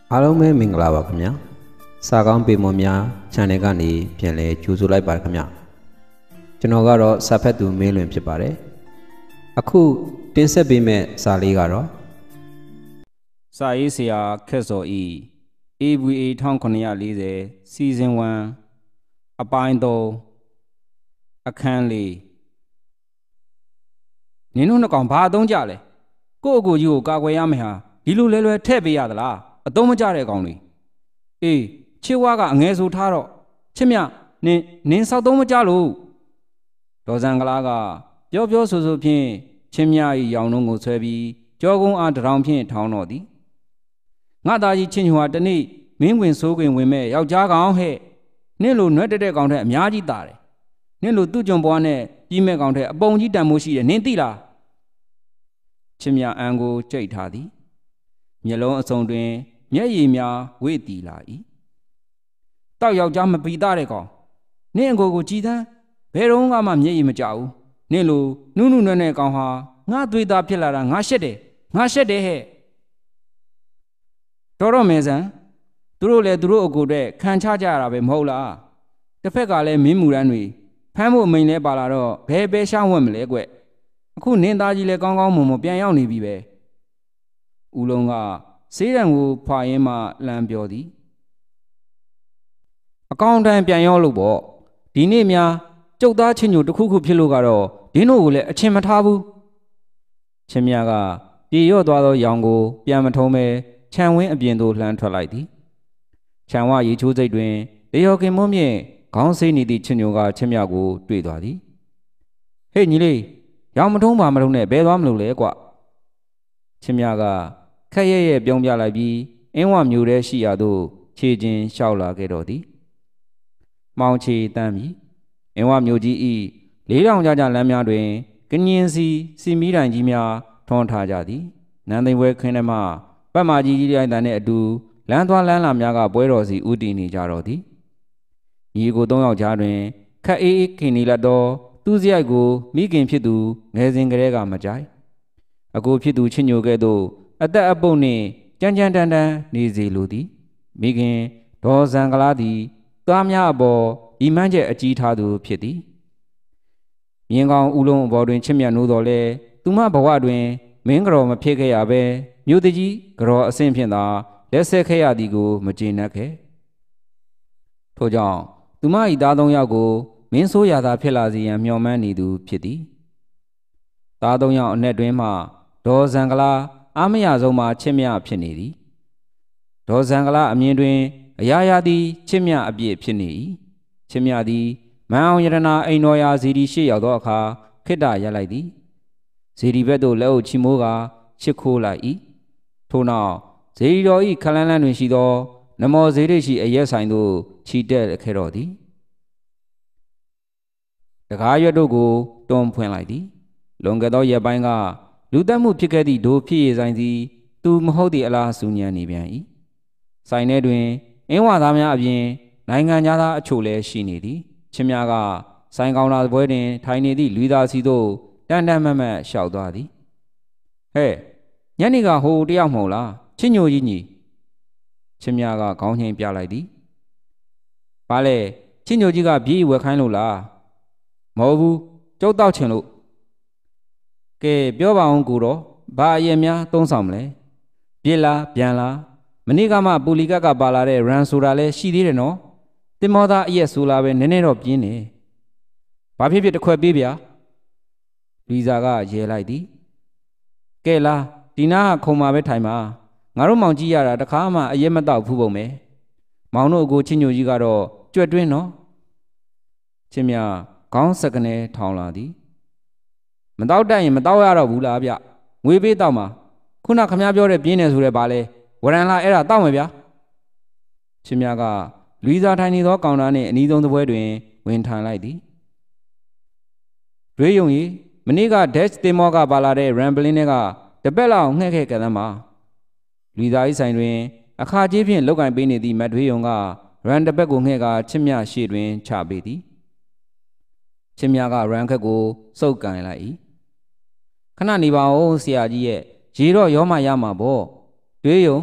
အားလုံးပဲမင်္ဂလာပါခင်ဗျာစာကောင်းပေမွန်များ channel ကနေပြန်လဲကြိုဆိုလိုက်ပါခင်ဗျာကျွန်တော်ကတော့စာဖတ်သူမင်းလွင်ဖြစ်ပါတယ်အခုတင်ဆက်ပေးမယ့်စာလေးကတော့စာရေးဆရာခက်စော်ဤ AVA 1940 Season 1အပိုင်း3အခန်း4နင်တို့နှစ်ကောင်ဘာအသုံးကြလဲကိုယ့်အကိုကြီးကိုကာကွယ်ရမယ်ဟာဒီလိုလဲလွယ်ထည့်ပေးရသလားအသုံးမကျတဲ့ကောင်တွေအေးချစ်ဝါကအငယ်ဆိုထားတော့ချစ်မြနင်စောက်သုံးမကြလို့ဒေါ်စံကလားကပြောဆိုဖြင့်ချင်းမြ၏ရောင်လုံးကိုဆွဲပြီးကြောကုန်းအားတရောင်ဖြင့်ထောင်းတော်သည်ငါသားကြီးချင်းညွာတနေ့မင်းဝင်စိုးခွင်ဝင်မဲ့ယောက်ျားကောင်ဟဲ့နင့်လိုနွဲ့တဲ့ကောင်တဲ့အများကြီးတာတယ်နင့်လိုသူ့ကြုံပွားနဲ့ကြီးမဲ့ကောင်တဲ့အပုံကြီးတန်မိုးရှိတယ်နင်သိလားချင်းမြအန်ကိုကြိတ်ထားသည်မျက်လုံးအစုံတွင်မျက်ရည်များဝေ့တီလာ၏တောက်ယောက်ျားမပီတာတဲ့ကောင်နင့်အကိုကိုကြည်သန်းဘယ်တော့မှမျက်ရည်မကျဘူးနင့်လိုနုနုနွဲ့နဲ့ကောင်ဟာငါသွေးသားဖြစ်လာတာငါရှက်တယ်ဟဲ့တော်မဲဆန်သူတို့လည်းသူတို့အကိုတဲ့ခံချကြရတာပဲမဟုတ်လားတစ်ဖက်ကလည်းမင်းမူရန်တွေဖမ်းဖို့အမိန်လဲပါလာတော့ဘယ်ရှားဝက်မလဲကွအခုနင်းသားကြီးလည်းကောင်းကောင်းမွန်မွန်ပြန်ရောက်နေပြီပဲဦးလုံးကဆေးရန်ကိုဖွာရင်းမှလှမ်းပြောသည်အကောင့်တိုင်းပြန်ရောက်လို့ပေါ့ဒီနေ့များကျုပ်သားချင်းညိုတစ်ခုဖြစ်လို့ကတော့ဒင်းတို့ကိုလည်းအချင်းမထားဘူးချင်းမြကပြေရော့သွားသောရောင်ကိုပြန်မထုံးပဲခြံဝင်းအပြင်သို့လှမ်းထွက်လိုက်သည်ခြံဝရေချိုးစိတ်တွင်လေယော်ကင်မွန်းမြင့်ခေါင်းစိတ်နေသည့်ချင်းညိုကချင်းမြကိုတွေ့သွားသည်ဟေ့ညီလေးရောင်မထုံးပါမထုံးနဲ့ဘဲသွားမလို့လဲကွချင်းမြကခက်ရဲပြုံးပြလိုက်ပြီးအင်းဝမျိုးထဲရှိရာသို့ခြေချင်းလျှောက်လာခဲ့တော်သည်မောင်ချေတမ်းပြီးအင်းဝမျိုးကြီးဤလေးတောင်ကြလမ်းများတွင်ကညင်းစီမီတိုင်ကြီးများထွန်းထားကြသည်နန်းသိမ်ဝဲခင်းထဲမှပတ်မာကြီးရိုက်တန်နှင့်အတူလမ်းသွားလမ်းလာများကပွဲတော်စီဥတည်နေကြတော်သည်ညီကို၃ယောက်ကြားတွင်ခက်အေးခင်နေလတ်သောသူစရိုက်ကိုမိခင်ဖြစ်သူငယ်စဉ်ကလေးကမကြိုက်အကိုဖြစ်သူချစ်ညိုကဲ့သို့အသက်အပုတ်နှင့်ကြမ်းတမ်းနေစေလိုသည်မိခင်ဒေါ်စံကလားသည်သားများအပေါ်ဤမှန်းချက်အကြီးထားသူဖြစ်သည်မြင်းကောင်းဦးလုံးအပေါ်တွင်ချစ်မြတ်နိုးတော်လဲသူမဘဝတွင်မင်းကြော်မဖြစ်ခဲ့ရပဲမြို့တကြီးကြော်အဆင့်ဖြင့်သာလက်ဆက်ခဲ့ရသည်ကိုမကျေနပ်ခဲ့ထို့ကြောင့်သူမ၏သား၃ယောက်ကိုမင်းဆိုးရသာဖြစ်လာစေရန်မျှော်မှန်းနေသူဖြစ်သည်သား၃ယောက်အနက်တွင်မှဒေါ်စံကလားအားမရဆုံးမှာချစ်မြဖြစ်နေသည်ဒေါ်စံကလားအမြင်တွင်အရာရာသည်ချစ်မြအပြည့်ဖြစ်နေ၏ချစ်မြသည်မန်းအောင်ရတနာအိမ်တော်ရာဇီဒီရှေ့ရောက်သောအခါခိတ္တရပ်လိုက်သည်ဇီဒီဘက်သို့လက်အုပ်ချီမိုးကချစ်ခိုးလိုက်၏ထို့နောက်ဇီဒီတော်၏ခလန်းလန်းတွင်ရှိသောနမောဇေရိရှိအရက်ဆိုင်သို့ခြိတက်ခဲ့တော်သည်တကားရွက်တို့ကိုတွန်းဖွင့်လိုက်သည်လွန်ခဲ့သောရက်ပိုင်းကလူတက်မှုဖြစ်ခဲ့သည့်ဒိုဖြစ်ရဆိုင်သည်သူမဟုတ်သည့်အလားဆူညံနေပြန်၏ဆိုင်ထဲတွင်အင်းဝသားများအပြင်နိုင်ငံသားအချို့လည်းရှိနေသည်ချင်းများကဆိုင်ကောင်လာပွဲတွင်ထိုင်နေသည့်လူသားစီသို့တန်မတ်လျှောက်သွားသည်ဟဲ့ညနေကဟိုတယောက်မဟုတ်လားချင်းညိုကြီးညီချင်းများကခေါင်းငိမ့်ပြလိုက်သည်ဘာလဲချင်းညိုကြီးကပြေးဝယ်ခိုင်းလို့လားမဟုတ်ဘူးကျုပ်တောက်ချင်လို့ကဲပြောပါအောင်ကိုတော့ဘာအရင်များသုံးဆောင်မလဲပြစ်လားပြန်လားမနေ့ကမှပူလီကတ်ကပါလာတဲ့ရန်ဆိုတာလဲရှိသေးတယ်နော်တင်မောသားအရက်ဆိုလာပဲနည်းနည်းတော့ပြင်းနေဘာဖြစ်တစ်ခွက်ပေးဗျာလူစားကရဲလိုက်သည်ကဲလားဒီနာကခုံမှာပဲထိုင်ပါငါတို့မောင်ကြီးရတာတခါမှအရက်မတော့ဘူးပုံပဲမောင်တို့အကိုချင်းညိုကြီးကတော့ကြွက်တွင်းနော်ချင်းမြခေါင်းစကနေထောင်လာသည်မတော့တတ်ရင်မတော့ရတော့ဘူးလားဗျငွေပေးတော့မှာခုနခမပြောတဲ့ပြင်းနေဆိုတဲ့ဘာလဲဝရန်လာအဲ့ဒါတောက်မယ်ဗျာချင်းမြကလူစားထိုင်နေသောကောင်သားနှင့်အနီးဆုံးသပွဲတွင်ဝင်ထိုင်လိုက်သည်တွေးယုံကြီးမနေ့ကဒက်စ်တင်မောကပါလာတဲ့ရမ်ဘလင်းတွေကတပက်လောက်ငှက်ခဲ့ကြသမ်းပါလူသား၏ဆိုင်တွင်အခါကြီးဖြင့်လောက်ကင်ပေးနေသည့်မတ်တွေးယုံကရန်တပက်ကိုငှက်ကချစ်မြရှေ့တွင်ချပေးသည်ချစ်မြကရန်ခက်ကိုစုပ်ကန်လိုက်၏ခဏနေပါဦးဆရာကြီးရဲ့ရေတော့ရောမှရမှာပေါ့တွေးယုံရ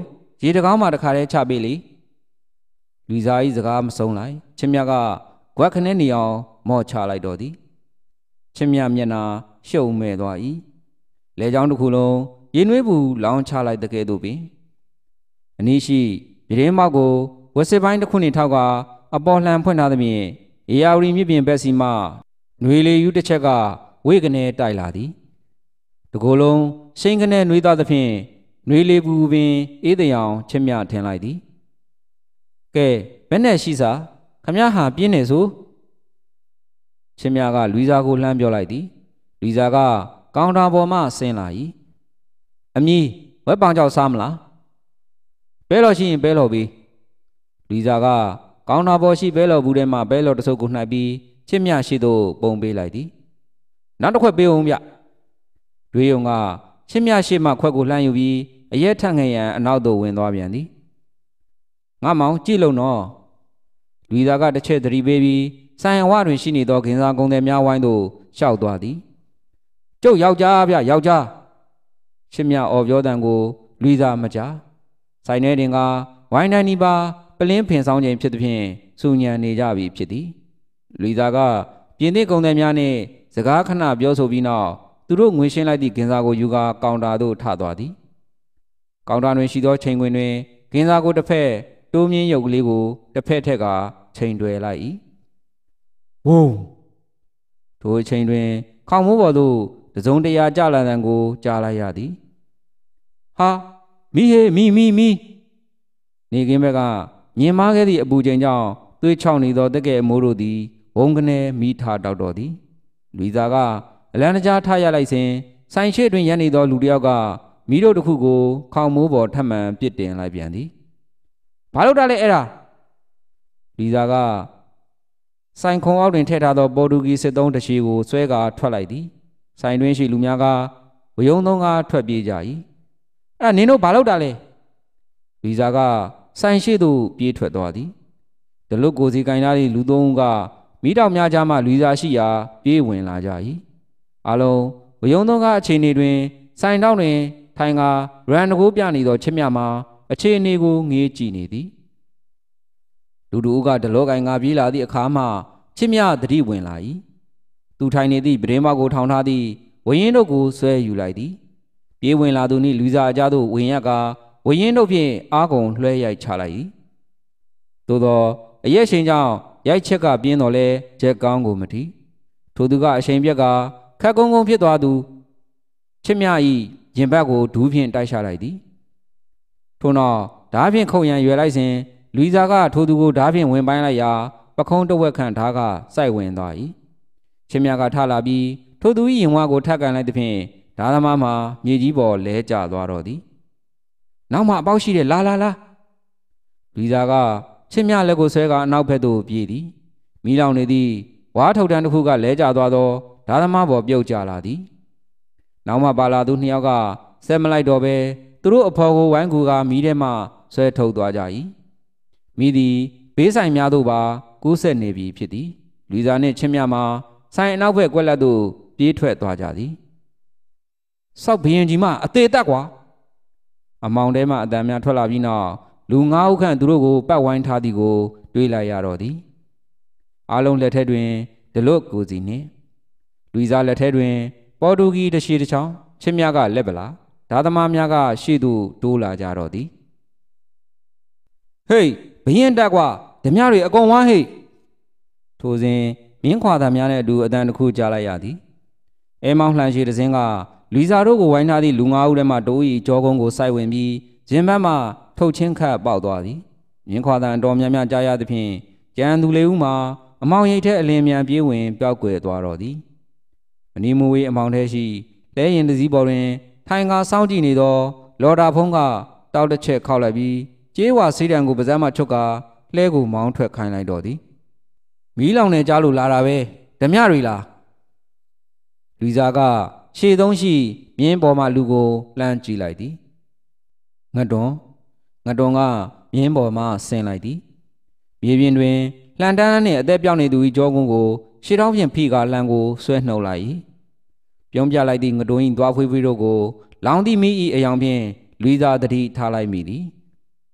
ရေတကောင်းမှတခါတည်းချပေးလေလူစားကြီးစကားမဆုံးလိုက်ချင်းမြတ်ကကွက်ခနဲ့နေအောင်မော့ချလိုက်တော့သည်ချင်းမြတ်မျက်နှာရှုံမဲ့သွား၏လဲချောင်းတစ်ခုလုံးရေနွေးဘူးလောင်းချလိုက်တဲ့ကဲ့သို့ပင်အနည်းရှိပြင်းမောက်ကိုဝက်စစ်ပိုင်းတစ်ခုနှင့်ထောက်ကအပေါ်လှန်ဖွင့်ထားသဖြင့်အေယာဝတီမြစ်ပြင်ဘက်စီမှຫນွေလေယူတစ်ချက်ကဝေကနေတိုက်လာသည်တကိုယ်လုံးရှိန်ကနေနှွေးသွားသဖြင့်ຫນွေလေဘူးပင်အေးတယောင်ချင်းမြထင်လိုက်သည်ကဲဘယ်နဲ့ရှိစားခမဟာပြင်းနေစို့ချင်းမြကလူစားကိုလှမ်းပြောလိုက်သည်လူစားကကောင်တာပေါ်မှဆင်းလာ၏အမီးဝက်ပောင်ကြောက်စားမလားပဲလို့ရှိရင်ပဲလို့ပြီးလူစားကကောင်တာပေါ်ရှိပဲလို့ဘူးထဲမှာပဲလို့တဆုပ်ကိုနှိုက်ပြီးချင်းမြရှိသို့ပုံပေးလိုက်သည်နောက်တစ်ခွက်ပေးအောင်ဗျတွေးုံကချင်းမြရှိမှခွက်ကိုလှမ်းယူပြီးအရက်ထက်ငယ်ရန်အနောက်သို့ဝင်သွားပြန်သည်ငါမောင်ကြည့်လုံးတော့လူသားကတစ်ချက်သတိပေးပြီးဆိုင်ဝတွင်ရှိနေသောဂင်စားကုန်သည်များဝိုင်းသို့ရှောက်သွားသည်ကျုပ်ယောက်ျားဗျယောက်ျားရှင်းမြအော်ပြောတန်ကိုလူသားမကြားဆိုင်ထဲတင်ကဝိုင်းတိုင်းနီးပါပလင်းဖင်ဆောင်ချိန်ဖြစ်သည်ဖြင့်စူညံနေကြပြီဖြစ်သည်လူသားကပြင်သစ်ကုန်သည်များနှင့်စကားခဏပြောဆိုပြီးနောက်သူတို့ငွေရှင်းလိုက်သည့်ဂင်စားကိုယူကာကောင်တာသို့ထသွားသည်ကောင်တာတွင်ရှိသောချိန်ခွင်တွင်ဂင်စားကိုတစ်ဖက်တိုးမြင့်ရုပ်ကလေးကိုတစ်ဖက်ထက်ကချိန်တွယ်လိုက်၏ဝုန်းထိုအချိန်တွင်ခေါင်မိုးပေါ်သို့တစုံတရာကျလာတဲ့ကိုကြားလိုက်ရသည်ဟာမီးဟေးမီနေကင်းဘက်ကညင်မားခဲ့သည့်အပူချိန်ကြောင့်သွေးချောင်းနေသောတက်ကဲ့အမိုးတို့သည်ဘုံကနေမိထားတောက်တော်သည်လူသားကအလံတကြားထားရလိုက်စဉ်ဆိုင်ရှိတွင်ရပ်နေသောလူတစ်ယောက်ကမိတို့တစ်ခုကိုခေါင်မိုးပေါ်ထပ်မံပစ်တင်လိုက်ပြန်သည်ဘာလို့တာလဲအဲ့ဒါလူသားကဆိုင်ခုံအောက်တွင်ထည့်ထားသောပေါ်တူဂီစစ်သုံးတရှိကိုဆွဲကာထွက်လိုက်သည်ဆိုင်တွင်ရှိလူများကဝယုံသုံးကားထွက်ပြေးကြ၏အဲ့နင်တို့ဘာလို့တာလဲလူသားကဆိုင်ရှိသို့ပြေးထွက်သွားသည်ဒလွတ်ကိုစီကင်သားသည့်လူသုံးဦးကမိတောင်များကြားမှလူသားရှိရာပြေးဝင်လာကြ၏အလုံးဝယုံသုံးကားအခြေအနေတွင်ဆိုင်တောက်တွင်ထိုင်ကာရန်တကိုးပြနေသောချစ်မြမှာအခြေအနေကိုငေးကြည့်နေသည်လူတို့ကဒလောကိုင်ငါပြေးလာသည့်အခါမှချစ်မြသတိဝင်လာ၏သူထိုင်နေသည့်ပရင်မောက်ကိုထောင်ထားသည့်ဝရင်တို့ကိုဆွဲယူလိုက်သည်ပြေးဝင်လာသူနှင့်လူစားအကြသို့ဝင်ရကဝရင်တို့ဖြင့်အားကုန်လွှဲရိုက်ချလိုက်၏သို့သောအရက်ရှင်ကြောင့်ရိုက်ချက်ကပြင်းတော်လဲချက်ကောင်းကိုမထီထိုသူကအချိန်ပြက်ကခက်ကုန်းကုန်းဖြစ်သွားသူချစ်မြ၏ရင်ဘတ်ကိုဒူးဖြင့်တိုက်ချလိုက်သည်ထို့နောက်ဓားဖြင့်ခုတ်ရန်ရွယ်လိုက်စဉ်လူစားကထိုသူကိုဓားဖြင့်ဝင်ပိုင်းလိုက်ရာပခုံးတဝက်ခန့်ဓားကစိုက်ဝင်သွား၏ချစ်မြကထလာပြီးထိုသူ၏ရင်ဝါကိုထပ်ကန်လိုက်သည်ဖြင့်ဓားသမားမှာမြေကြီးပေါ်လဲကျသွားတော့သည်နောက်မှအပေါက်ရှိတဲ့လာလူစားကချစ်မြလက်ကိုဆွဲကအနောက်ဘက်သို့ပြေးသည်မိလောင်နေသည့်ဝါထုတ်တန်းတစ်ခုကလဲကျသွားသောဓားသမားပေါ်ပြုတ်ကျလာသည်နောက်မှပါလာသူနှစ်ယောက်ကဆက်မလိုက်တော့ဘဲသူတို့အဖော်ကိုဝိုင်းကူကမီးထဲမှဆွဲထုတ်သွားကြ၏မိသည်ဘေးဆိုင်များသို့ပါကူးဆက်နေပြီဖြစ်သည်လူစားနှင့်ချင်းမြမှာဆိုင်အနောက်ဘက်ကွက်လက်သို့ပြေးထွက်သွားကြသည်စောက်ဘရင်ကြီးမအသေးတက်ကွာအမောင်ထဲမှအတန်များထွက်လာပြီးနောက်လူ9ဦးခန့်သူတို့ကိုပတ်ဝိုင်းထားသည်ကိုတွေးလိုက်ရတော့သည်အားလုံးလက်ထက်တွင်ဒလွတ်ကိုစီနှင့်လူစားလက်ထက်တွင်ပေါ်တူဂီတရှိတစ်ချောင်းချင်းမြကလက်ပလာဓာသမားများကရှေ့သို့တိုးလာကြတော့သည်ဟေးဘရင်တက်ကွာဓမြတွေအကုန်ဝမ်းဟိတ်ထိုစဉ်မင်းခွာသားများနဲ့အတူအတန်တစ်ခုကြားလိုက်ရသည်အဲမောင်လှန်ရှိတဲ့စင်းကလူစားတို့ကိုဝိုင်းထားသည့်လူ9ဦးထဲမှတိုး၏ကြောကုန်းကိုစိုက်ဝင်ပြီးရင်ဘတ်မှထုတ်ချင်းခတ်ပေါက်သွားသည်မင်းခွာသားအတော်များများကြားရသဖြင့်ကြံသူလေးဦးမှာအမောင်ရိတ်ထဲအလင်းမြန်ပြေးဝင်ပျောက်ကွယ်သွားတော့သည်မနီမူဝေးအမောင်ထဲရှိလဲရင်တစည်းပေါ်တွင်ထိုင်ကာစောင်းကြည့်နေသောလော်ဒါဖုံးကတောက်တစ်ချက်ခောက်လိုက်ပြီးကျေးဝါစီးတံကိုပါးစပ်မှချုပ်ကာလှဲကိုမောင်းထွက်ခိုင်းလိုက်တော့သည်မီးလောင်နေကြလို့လာတာပဲဓမြတွေလားလူစားကရှေ့သုံးရှိမြင်းပေါ်မှလူကိုလှမ်းကြည့်လိုက်သည်ငတ်တွန်ကမြင်းပေါ်မှဆင်းလိုက်သည်မြေပြင်တွင်လှန်တန်းနှင့်အသက်ပြောင်းနေသူ၏ကြောကုန်းကိုရှေ့ထောင်းဖြင့်ဖိကာလှမ်းကိုဆွဲနှုတ်လိုက်၏ပြုံးပြလိုက်သည့်ငတွန်း၏သွားဖွေးဖွေးတို့ကိုလောင်သည့်မိ၏အယောင်ဖြင့်လူစားတတိထားလိုက်မိသည်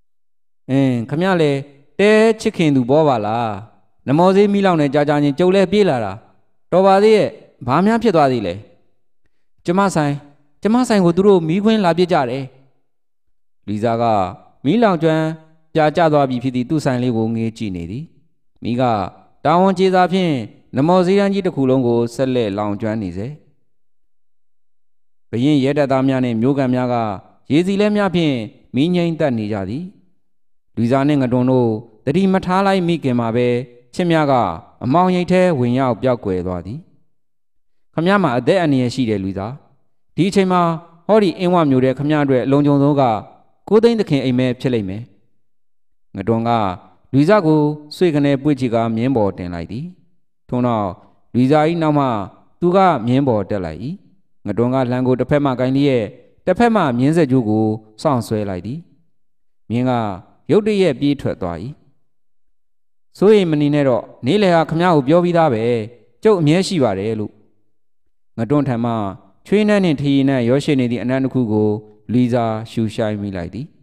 ခမရလေတဲချစ်ခင်သူဘောပါလားနမောစေးမိလောက်နဲ့ကြာကြာချင်းကြုံလဲပြေးလာတာတော်ပါသေးရဲ့ဘာများဖြစ်သွားသေးလဲကျမဆိုင်ကိုသူတို့မီးခွင်းလာပြစ်ကြတယ်လီဇာကမီးလောင်ကျွမ်းပြာကျသွားပြီဖြစ်သည့်သူ့ဆိုင်လေးကိုငေးကြည့်နေသည်မီးကတာဝန်ကျေစာဖြင့်နမောစေးတန်းကြီးတစ်ခုလုံးကိုဆက်လက်လောင်ကျွမ်းနေစေဘရင်ရဲတပ်သားများနှင့်မျိုးကန်များကရေစီလဲများဖြင့်မီးငိမ့်တက်နေကြသည်လူစားနှင့်ငတွန်တို့တတိမထားလိုက်မိခင်မှာပဲချစ်များကအမောင်ရိပ်ထဲဝင်ရောက်ပျောက်ကွယ်သွားသည်ခမည်းမအသက်အန္တရာယ်ရှိတယ်လူစားဒီအချိန်မှာဟောဒီအင်းဝမျိုးတဲ့ခမည်းအတွက်အလုံးစုံသောကကိုသိန်းသခင်အိမ်မဲဖြစ်လိမ့်မယ်ငတွန်ကလူစားကိုဆွေကနေပွေ့ချီကမြင်းပေါ်တင်လိုက်သည်ထို့နောက်လူစား၏နောက်မှသူကမြင်းပေါ်တက်လိုက်၏ငတွန်ကလှန်ကိုတစ်ဖက်မှကိုင်းလျက်တစ်ဖက်မှမြင်းဆက်ကျိုးကိုစောင့်ဆွဲလိုက်သည်မြင်းကရုတ်တရက်ပြေးထွက်သွား၏စိုးရိမ်မနေနဲ့တော့နေလေဟာခမည်းကိုပြောပြီးသားပဲကျုပ်အမြဲရှိပါတယ်လို့ငတွန်းထံမှချွေးနှဲနှင့်ထီနှဲရောရှိနေသည့်အနံ့တစ်ခုကိုလီဇာရှူရှိုင်းမိလိုက်သည်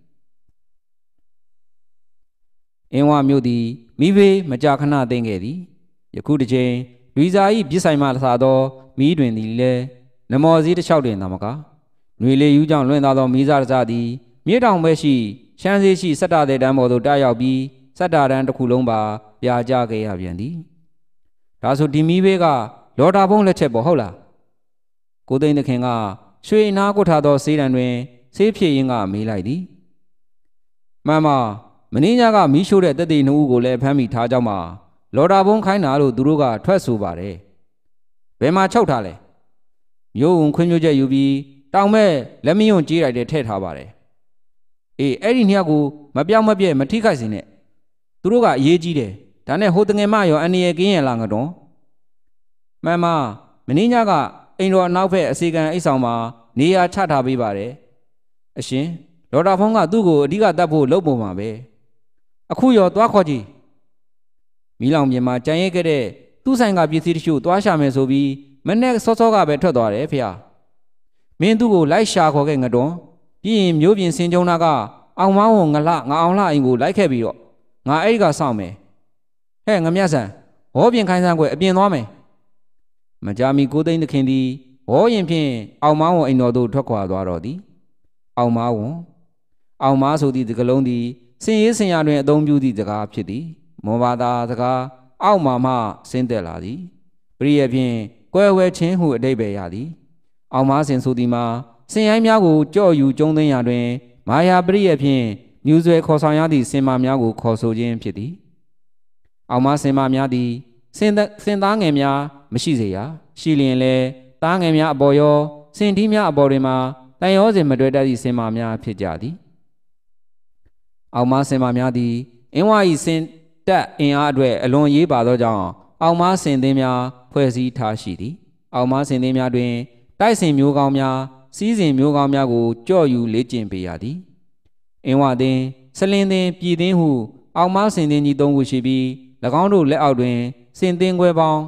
အင်းဝမြို့သည်မိဘေးမကြာခဏသိမ့်ခဲ့သည်ယခုတစ်ချိန်လီဇာ၏ပြစ်ဆိုင်မှလာသောမီးတွင်သည်လည်းနမောစည်းတစ်လျှောက်တွင်သာမကຫນွေလေယူကြောင့်လွင့်သွားသောမီးစားတစ်စားသည်မြေတောင်ဘက်ရှိရှမ်းစေးရှိစက်တာတဲ့တန်းပေါ်သို့တားရောက်ပြီးစက်တာတန်းတစ်ခုလုံးပါပြာကျခဲ့ရပြန်သည်ဒါဆိုဒီမီးဘေးကလော်တာဘုံလက်ချက်ပေါ်ဟုတ်လားကိုသိန်းသခင်ကရွှေနားကွထားသောဆေးတံတွင်ဆေးဖြည့်ရင်းကမေးလိုက်သည်မှန်ပါမင်းညာကမီးရှို့တဲ့တက်သေးနှုတ်ကိုလည်းဖမ်းမိထားကြောင်းမှာလော်တာဘုံခိုင်းတာလို့သူတို့ကထွက်ဆိုပါတယ်ဘယ်မှာချုပ်ထားလဲမျိုးဝင်ခွင့်ပြုချက်ယူပြီးတောင်မဲ့လက်မယွန့်ကြီးလိုက်တဲ့ထည့်ထားပါတယ်အေးအဲ့ဒီနှစ်ယောက်ကိုမပြောင်းမပြဲမထိခိုက်စေနဲ့သူတို့ကအရေးကြီးတယ်ဒါနဲ့ဟိုတငယ်မရောအန်နီရဲ့ကင်းရလားငတွန်းမှန်ပါမင်းညာကအိမ်တော်အနောက်ဘက်အစီကံအိတ်ဆောင်မှာနေရာချထားပေးပါတယ်အရှင်လော်တာဖုန်းကသူ့ကိုအဓိကတတ်ဖို့လုပ်ပုံပါပဲအခုရောသွားခေါ်ကြည့်မီးလောင်ပြင်မှာကြံရဲခဲ့တဲ့သူ့ဆိုင်ကပစ္စည်းတချို့သွားရှာမယ်ဆိုပြီးမနေ့စောစောကပဲထွက်သွားတယ်ဖေမင်းသူ့ကိုလိုက်ရှာခေါ်ခဲ့ငတွန်းပြီးရင်မျိုးပြင်စင်ကြုံနာကအောင်မောင်းကိုငအောင်လှအိမ်ကိုလိုက်ခဲ့ပြီးတော့ငါအဲ့ဒီကစောင့်မယ်ဟဲ့ငမြတ်ဆန်ဟောပြင်ခိုင်းစမ်းကွယ်အပြင်သွားမယ်မကြမီကိုသိန်းသခင်သည်ဟောရင်ဖြင့်အောင်မောင်းဝန်အိမ်တော်သို့ထွက်ခွာသွားတော်သည်အောင်မောင်းဝန်အောင်မားဆိုသည့်စကားလုံးသည်စင်ရေးစင်ရတွင်အသုံးပြုသည့်စကားဖြစ်သည်မောဘာသာစကားအောက်မှဆင်းသက်လာသည်ပရိယဖြင့်ကွယ်ဝဲခြင်းဟုအဓိပ္ပာယ်ရသည်အောင်မားစင်ဆိုသည်မှာစင်ရိုင်းများကိုကြော့ယူကျုံသိမ်းရာတွင်မာယာပရိယဖြင့်ညူဆွဲခေါ်ဆောင်ရသည့်စင်မာများကိုခေါ်ဆိုခြင်းဖြစ်သည်အောင်မားစင်မာများသည်စင်သားငယ်များမရှိစေရရှိလျင်လည်းသားငယ်များအပေါ်ရောစင်ထီးများအပေါ်တွင်မှတန်ရောစင်မတွေ့တတ်သည့်စင်မာများဖြစ်ကြသည်အောင်မားစင်မာများသည်အင်းဝါ၏စင်တက်အင်အားအတွက်အလွန်ရေးပါသောကြောင့်အောင်မားစင်သင်းများဖွဲ့စည်းထားရှိသည်အောင်မားစင်သင်းများတွင်တိုက်စင်မျိုးကောင်းများစီးစင်မျိုးကောင်းများကိုကြော့ယူလေ့ကျင့်ပေးရသည်အင်းဝသင်းစလင်းသင်းပြည်သင်းဟုအောင်မားစင်သင်းကြီး၃ခုရှိပြီး၎င်းတို့လက်အောက်တွင်စင်သင်းခွဲပေါင်း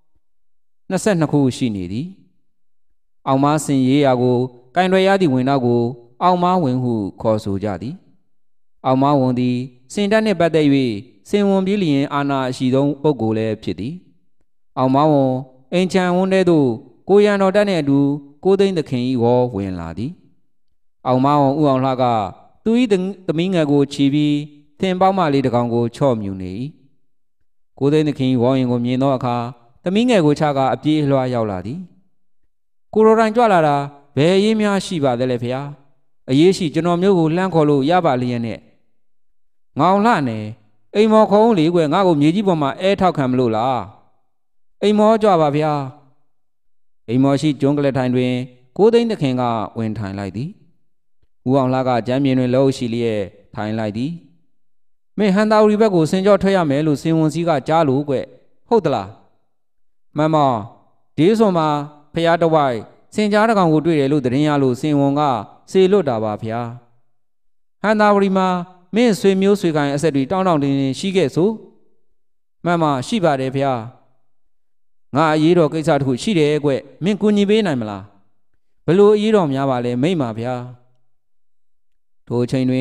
22ခုရှိနေသည်အောင်မားစင်ရေးရာကိုကင်တွယ်ရသည့်ဝင်နောက်ကိုအောင်မားဝင်ဟုခေါ်ဆိုကြသည်အောင်မားဝင်သည်စင်တက်နှင့်ပတ်သက်၍စင်ဝန်ပြည်လျင်အာဏာအရှိဆုံးပုဂ္ဂိုလ်လည်းဖြစ်သည်အောင်မားဝင်အိမ်ချံဝန်းထဲသို့ကိုရန်တော်တက်နှင့်အတူကိုသိန်းသခင်၏ဝေါ်ဝင်လာသည်အောင်မားဝင်ဥအောင်လှကသူ၏သမီးငယ်ကိုချီပြီးသင်ပေါက်မလေးတစ်ကောင်ကိုချော့မြူနေ၏ကိုသိန်းသခင်၏ဝေါ်ရင်ကိုမြင်သောအခါသမီးငယ်ကိုချကအပြေးအလွှားရောက်လာသည်ကိုရိုတိုင်းကြွလာတာဘယ်အရေးများရှိပါသလဲဖေဟာအရေးရှိကျွန်တော်မျိုးကိုလှမ်းခေါ်လို့ရပါလျက်နဲ့ငောင်လှနဲ့အိမ်မော်ခုံးလေးကွယ်ငါ့ကိုမြေကြီးပေါ်မှာအဲထောက်ခံမလို့လားအိမ်မော်ကြွပါဗျာအိမ်မော်ရှိကျွန်းကလေးထိုင်တွင်ကိုသိန်းသခင်ကဝင်ထိုင်လိုက်သည်ဦးအောင်လှကကြမ်းမြင်တွင်လှုပ်ရှိလျက်ထိုင်လိုက်သည်မင်းဟန်တာဝရီဘက်ကိုစင်ကြောထွက်ရမယ်လို့စင်ဝန်စည်းကကြားလို့ကွဟုတ်သလားမမဒီဆိုမှာဖျားတဝိုက်စင်ကြားတကောင်ကိုတွေ့တယ်လို့သတင်းရလို့စင်ဝန်ကစေလွတ်တာပါဗျာဟန်တာဝရီမှာမင်းဆွေမျိုးဆွေကိုင်အဆက်တွေတောင်းတင်းတင်းရှိခဲ့ဆိုမှန်မရှိပါတယ်ဗျာငါအရေးတော်ကိစ္စတခုရှိတယ်ကွမင်းကူညီပေးနိုင်မလားဘလို့အရေးတော်များပါလဲမိမ့်ပါဗျာထိုအချိန်တွင်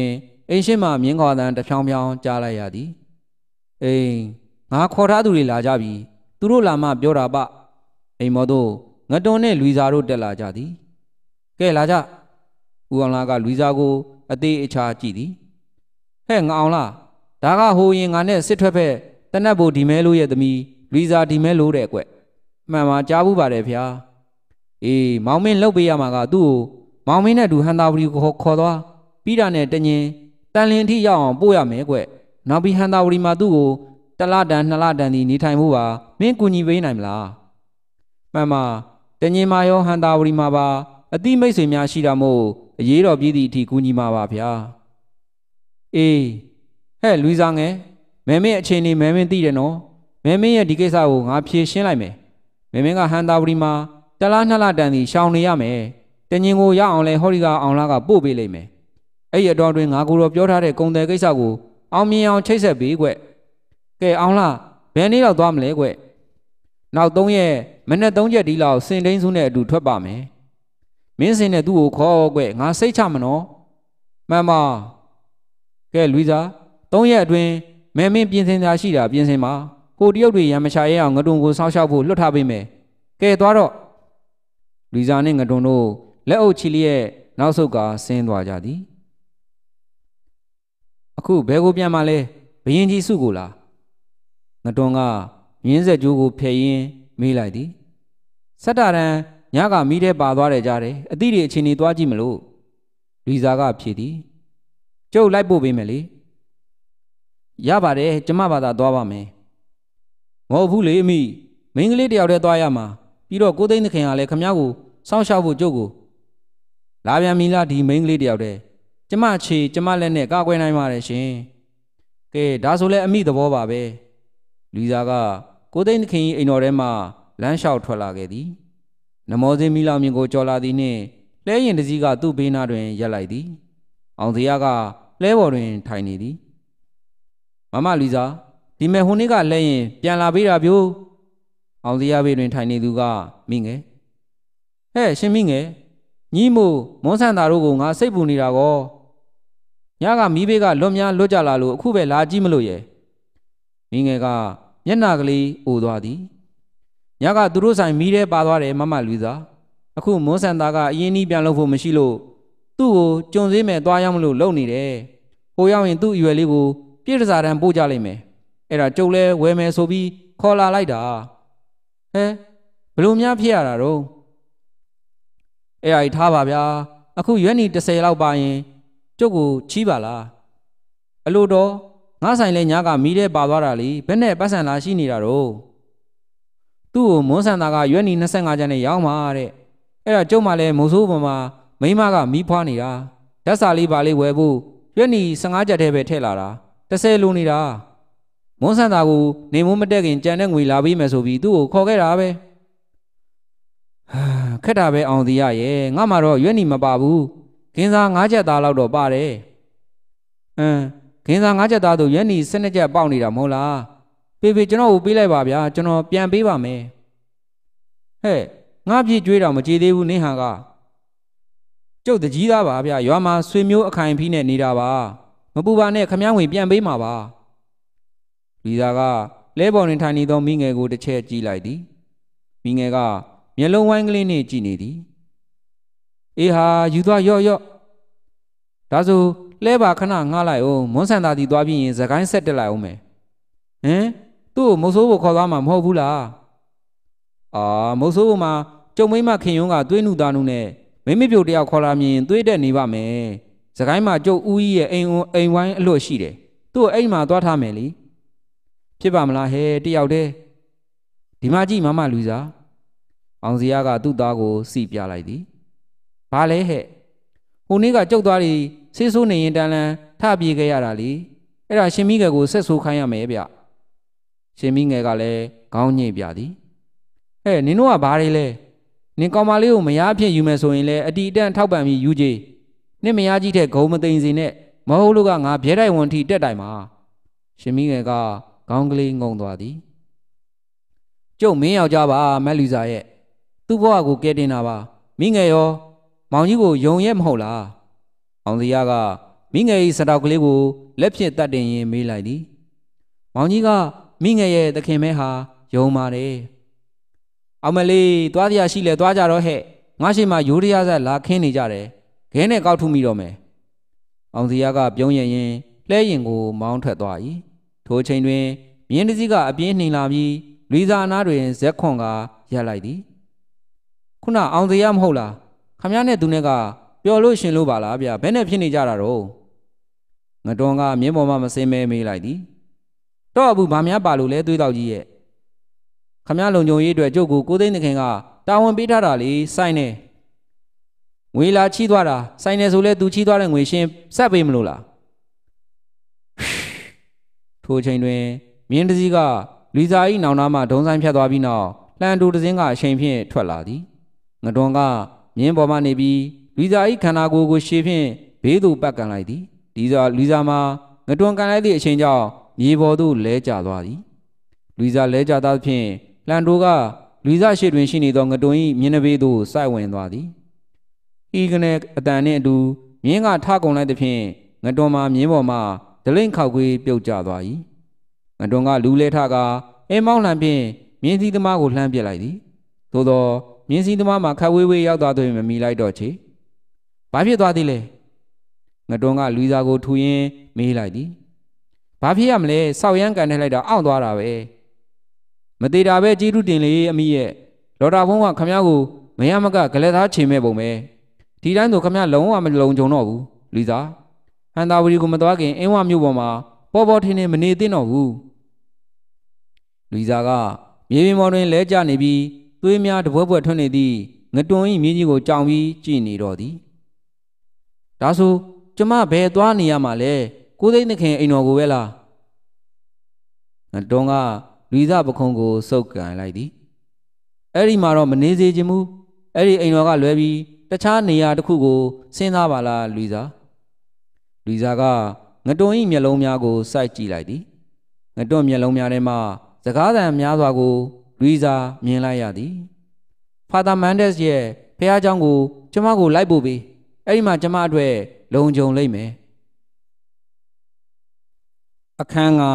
အိမ်ရှိမှမြင်းခေါ်တန်းတဖြောင်းဖြောင်းကြားလိုက်ရသည်အိမ်ငါခေါ်ထားသူတွေလာကြပြီသူတို့လာမှပြောတာပအိမ်မော်တို့ငတွန်းနဲ့လူစာတို့တက်လာကြသည်ကဲလာကြဦးအောင်လာကလူစာကိုအသေးအချာကြည့်သည်ဟဲ့ငါအောင်လားဒါကဟိုရင်ငါနဲ့စစ်ထွက်ဖက်တနတ်ဘိုဒီမဲလို့ရဲ့သမီးလူစာဒီမဲလို့တဲ့ကွမှန်ပါကြားဘူးပါတယ်ဗျာအေးမောင်မင်းလှုပ်ပေးရမှာကသူ့ကိုမောင်မင်းနဲ့တူဟန်တာဝတီကိုခေါ်သွားပြီးတာနဲ့တညင်တန်လင်းထိရောက်အောင်ပို့ရမယ်ကွနောက်ပြီးဟန်တာဝတီမှာသူ့ကိုတလတန်2လတန်ဒီနေထိုင်မှုပါမင်းကူညီပေးနိုင်မလားမှန်ပါတညင်မာရောဟန်တာဝတီမှာပါအတိမိတ်ဆွေများရှိတာမို့အရေးတော်ပြည်သည့်အထိကူညီမှာပါဗျာအေးဟဲ့လူစားငယ်မဲမင်းအချိန်နေမဲမင်းသိတယ်နော်မဲမင်းရဲ့ဒီကိစ္စကိုငါဖြေရှင်းလိုက်မယ်မဲမင်းကဟန်တာဝတီမှာတလား2လတန်ဒီရှောင်နေရမယ်တညင်ကိုရအောင်လဲဟောဒီကအောင်လားကပို့ပေးလိုက်မယ်အဲ့ရတော်တွင်ငါကိုတော့ပြောထားတဲ့ကုန်တယ်ကိစ္စကိုအောင်မြင်အောင်ချိတ်ဆက်ပေးကွကဲအောင်လားဘယ်နေ့တော့သွားမလဲကွနောက်3ရက်မနေ့3ချက်ဒီလောက်စင်တိန်စုနဲ့အတူထွက်ပါမယ်မင်းစင်နဲ့သူ့ကိုခေါ်ကွငါစိတ်ချမနော်မှန်ပါကဲလူစား3ရက်အတွင်းမဲမင်းပြင်ဆင်တာရှိတာပြင်ဆင်ပါဟိုတရုတ်တွေရံမချရဲအောင်ငတွန်ကိုစောင်းရှောက်ဖို့လွတ်ထားပေးမယ်ကဲသွားတော့လူစားနဲ့ငတွန်တို့လက်အုပ်ချီလျက်နောက်ဆုတ်ကဆင်းသွားကြသည်အခုဘယ်ကိုပြန်မှလဲဘရင်ကြီးစုကိုလားငတွန်ကမြင်းဆက်ကြိုးကိုဖယ်ရင်းမေးလိုက်သည်စက်တာရန်ညကမိတဲ့ပါသွားတယ်ကြားတယ်အသည့်တွေအချိန်ကြီးသွားကြည့်မလို့လူစားကဖြေသည်ကျုပ်လိုက်ပို့ပေးမယ်လေရပါတယ်ကျမဘာသာသွားပါမယ်မဟုတ်ဘူးလေအမိမိန်းကလေးတယောက်တည်းသွားရမှာပြီးတော့ကိုသိန်းသခင်ကလည်းခမည်းကိုစောင့်ရှောက်ဖို့ကျုပ်ကိုလာပြန်ပြီလားဒီမိန်းကလေးတယောက်တည်းကျမချေကျမလက်နဲ့ကာကွယ်နိုင်ပါတယ်ရှင်ကဲဒါဆိုလဲအမိသဘောပါပဲလူစားကကိုသိန်းသခင်အိမ်တော်ထဲမှာလမ်းလျှောက်ထွက်လာခဲ့သည်နမောစင်းမီလောင်မြင်ကိုကြော်လာသည်နှင့်လဲရင်တစည်းကသူ့ဘေးနားတွင်ရပ်လိုက်သည်အောင်စရာကလဲပေါ်တွင်ထိုင်နေသည်မမလူစားဒီမဲ့ဟိုနေ့ကလဲရင်ပြန်လာပေးတာပြို့အောင်စရာဘေးတွင်ထိုင်နေသူကမိငယ်ဟဲ့ရှင်မိငယ်ညီမို့မွန်းဆန်သားတို့ကိုငါစိတ်ပူနေတာကောညကမီးဘေးကလွတ်များလွတ်ကြလာလို့အခုပဲလာကြည့်မလို့ရဲ့မိငယ်ကမျက်နှာကလေးအိုသွားသည်ညကသူတို့ဆိုင်မီးထဲပါသွားတယ်မမလူစားအခုမွန်းဆန်သားကအရင်နီးပြန်လို့ဖို့မရှိလို့သူ့ကိုကြုံစည်းမဲ့သွားရောက်မလို့လုံနေတယ်ဟိုရောက်ရင်သူ့အရွယ်လေးကိုပြည့်တစားတန်းပို့ကြလိုက်မယ်အဲ့ဒါကျုပ်လဲဝယ်မယ်ဆိုပြီးခေါ်လာလိုက်တာဟဲဘလို့များဖြစ်ရတာတော့အဲ့ဒါကြီးထားပါဗျာအခုရွက်နီ30လောက်ပါရင်ကျုပ်ကိုချီးပါလားအလို့တော့ငါဆိုင်လဲညကမီးထဲပါသွားတာလေဘယ်နဲ့ပတ်စံလာရှိနေတာတော့သူ့ကိုမွန်းဆန်သားကရွက်နီ25ကျန်နဲ့ရောင်းပါတဲ့အဲ့ဒါကျုပ်မှလည်းမုံဆိုးပေါ်မှာမိမကမီးဖွားနေတာဓာတ်စာလေးပါလေးဝယ်ဖို့ရွက်နီ15ကျက်တည်းပဲထည့်လာတာ30လိုနေတာမွန်းဆန်သားကိုနေမိုးမတက်ခင်ကြံတဲ့ငွေလာပေးမယ်ဆိုပြီးသူ့ကိုခေါ်ခဲ့တာပဲခက်တာပဲအောင်သေးရရဲ့ငါမှတော့ရွက်နီမပါဘူးဂင်းစား9ချက်သားလောက်တော့ပါတယ်ဂင်းစား9ချက်သားတို့ရွက်နီ12ချက်ပေါက်နေတာမဟုတ်လားဖေကျွန်တော်ကိုပေးလိုက်ပါဗျာကျွန်တော်ပြန်ပေးပါမယ်ဟဲ့ငါပြည့်ကြွေးတော့မကြည်သေးဘူးနင်းဟာကကျုပ်တကြီးသားပါဗျာရွာမှာဆွေမျိုးအခိုင်ဖီးနဲ့နေတာပါမပူပါနဲ့ခမည်းဝင်ပြန်ပေးမှာပါလူသားကလဲပေါ်တွင်ထိုင်နေသောမိငယ်ကိုတစ်ချက်ကြည့်လိုက်သည်မိငယ်ကမျက်လုံးဝိုင်းကလေးနဲ့ကြည့်နေသည်အေးဟာယူသွားရော့ဒါဆိုလဲပါခဏငှားလိုက်အောင်မွန်းဆန်သားတီသွားပြီးရင်စကိုင်းဆက်တက်လိုက်အောင်မယ်သူ့ကိုမုတ်ဆိုးကိုခေါ်သွားမှာမဟုတ်ဘူးလားမုတ်ဆိုးမှာကျုံမိမခင်ယုံကသွေးနုသားနုနဲ့မိမပြုတ်တယောက်ခေါ်လာမြင်သွေးတက်နေပါမယ်စကိုင်းမှာကျုပ်ဦးကြီးရဲ့အိမ်ဝိုင်းအလွတ်ရှိတယ်သူ့ကိုအိမ်မှာသွားထားမယ်လေဖြစ်ပါမလားဟဲ့တယောက်တည်းဒီမှာကြည့်မမလူစားအောင်စရာကသူ့သားကိုစီပြလိုက်သည်ဘာလဲဟဲ့ဟိုနေ့ကကျုပ်သွားပြီးဆေးဆိုးနေရင်တန်းလန်းထပြေးခဲ့ရတာလေအဲ့ဒါရှင်မိငယ်ကိုဆက်ဆိုးခိုင်းရမယ်ဗျရှင်မိငယ်ကလည်းခေါင်းညိတ်ပြသည်ဟဲ့နင်တို့ကဘာတွေလဲနင်ကောင်မလေးကိုမယားဖြစ်ယူမယ်ဆိုရင်လည်းအတီအတန့်ထောက်ပံ့ပြီးယူကြည်နင်မယားကြီးတဲ့ဂုံမသိမ့်စေနဲ့မဟုတ်လို့ကငါဘဲတိုက်ဝန်ထီတက်တိုင်မှာရှင်မိငယ်ကခေါင်းကလေးငုံသွားသည်ကျုပ်မင်းယောက်ျားပါမက်လူစာရဲ့သူ့ဘဝကိုကဲတင်တာပါမိငယ်ရောမောင်ကြီးကိုယုံရဲမဟုတ်လားအောင်စရာကမိငယ်၏စတောက်ကလေးကိုလက်ဖြင့်တတ်တင်ရင်မေးလိုက်သည်မောင်ကြီးကမိငယ်ရဲ့သခင်မဲဟာယုံပါတယ်အောင်မလေးသွားတရားရှိလဲသွားကြတော့ဟဲ့ငါရှိမှရိုးရရဆက်လာခင်းနေကြတယ်ခဲနဲ့ကောက်ထုမိတော့မယ်အောင်စရာကပြုံးရရင်လှဲရင်ကိုမောင်းထွက်သွား၏ထိုချိန်တွင်မြင်းတစည်းကအပြင်းနှင်လာပြီးလူစာအနားတွင်ဇက်ခွန်ကရပ်လိုက်သည်ခုနအောင်စရာမဟုတ်လားခမရနဲ့သူနဲ့ကပျော်လို့ရှင်လို့ပါလားဗျဘယ်နဲ့ဖြစ်နေကြတာတော့ငတွန်းကမြင်းပေါ်မှမစင်းမဲမေးလိုက်သည်တော့ဘူးဘာများပါလို့လဲသွေးတောက်ကြီးရဲ့ခမရလုံုံရေးအတွက်ကျုပ်ကိုသိန်းသခင်ကတာဝန်ပေးထားတာလေစိုင်းနေငွေလာချီးသွားတာစိုင်းနေဆိုလဲသူချီးသွားတဲ့ငွေရှင်ဆက်ပေးမလို့လားထိုချိန်တွင်မြင်းတစည်းကလူစာ၏နောင်နာမှဒုံဆိုင်ဖြတ်သွားပြီးနောက်လှန်တူတစင်းကအချိန်ဖြင့်ထွက်လာသည်ငတွန်းကမြင်းပေါ်မှနေပြီးလူစာ၏ခန္ဓာကိုယ်ကိုရှေ့ဖြင့်ဘေးသို့ပတ်ကန်လိုက်သည်ဒီစွာလူစာမှာငတွန်းကန်လိုက်သည့်အချိန်ကြောင့်မြေပေါ်သို့လဲကျသွားသည်လူစာလဲကျသောဖြင့်လှန်တူကလူစာရှိတွင်ရှိနေသောငတွန်း၏မျက်နှာဘေးသို့စိုက်ဝင်သွားသည်ဤကနေအတန်နှင့်အတူမြင်းကထကုန်လိုက်သဖြင့်ငတွန်းမှာမြင်းပေါ်မှဒလိမ့်ခောက်ကွေးပြုတ်ကျသွား၏ငတွန်းကလူလဲထကအဲမောင်းလှန်ဖြင့်မြင်းစည်းသမားကိုလှမ်းပစ်လိုက်သည်သို့သောမြင်းစည်းသမားမှာခက်ဝေးဝေးရောက်သွားသွင်းမမီလိုက်တော့ချေဘာဖြစ်သွားသည်လဲငတွန်းကလူစားကိုထူရင်းမေးလိုက်သည်ဘာဖြစ်ရမလဲဆောက်ရမ်းကန်ထည့်လိုက်တာအောင့်သွားတာပဲမသေးတာပဲကြီးထုတင်လေအမိရဲ့လော်တာဖုံးကခမည်းကိုမရမကဂလက်သားချိန်မဲ့ပုံပဲဒီတိုင်းဆိုခမည်းလုံးဝမလုံကြုံတော့ဘူးလူစားဟန်တာဝရီကိုမသွားခင်အင်းဝမြို့ပေါ်မှာပေါ်ပေါ်ထင်းထင်းမနေသင့်တော့ဘူးလူစားကမြေပြင်ပေါ်တွင်လဲကျနေပြီးသွေးများတပွဲပွဲထွန်းနေသည့်ငတွန်း၏မြင်းကြီးကိုကြောင်ပြီးကြည့်နေတော့သည်ဒါဆိုကျမဘယ်သွားနေရမှာလဲသိန်းသခင်အိမ်တော်ကိုပဲလားငတွန်းကလူစားပခုံးကိုစုပ်ကန်လိုက်သည်အဲ့ဒီမှာတော့မနေစေချင်ဘူးအဲ့ဒီအိမ်တော်ကလွဲပြီးတခြားနေရာတစ်ခုကိုစဉ်းစားပါလားလူစားကငတွန်း၏မျက်လုံးများကိုစိုက်ကြည့်လိုက်သည်ငတွန်းမျက်လုံးများထဲမှစကားသံများစွာကိုလူစားမြင်လိုက်ရသည်ဖာသာမန်ဒက်စ်ရဲ့ဖះเจ้าကိုကျမကိုလိုက်ပို့ပေးအဲ့ဒီမှာကျမအတွက်လုံခြုံလိမ့်မယ်အခန်းငါ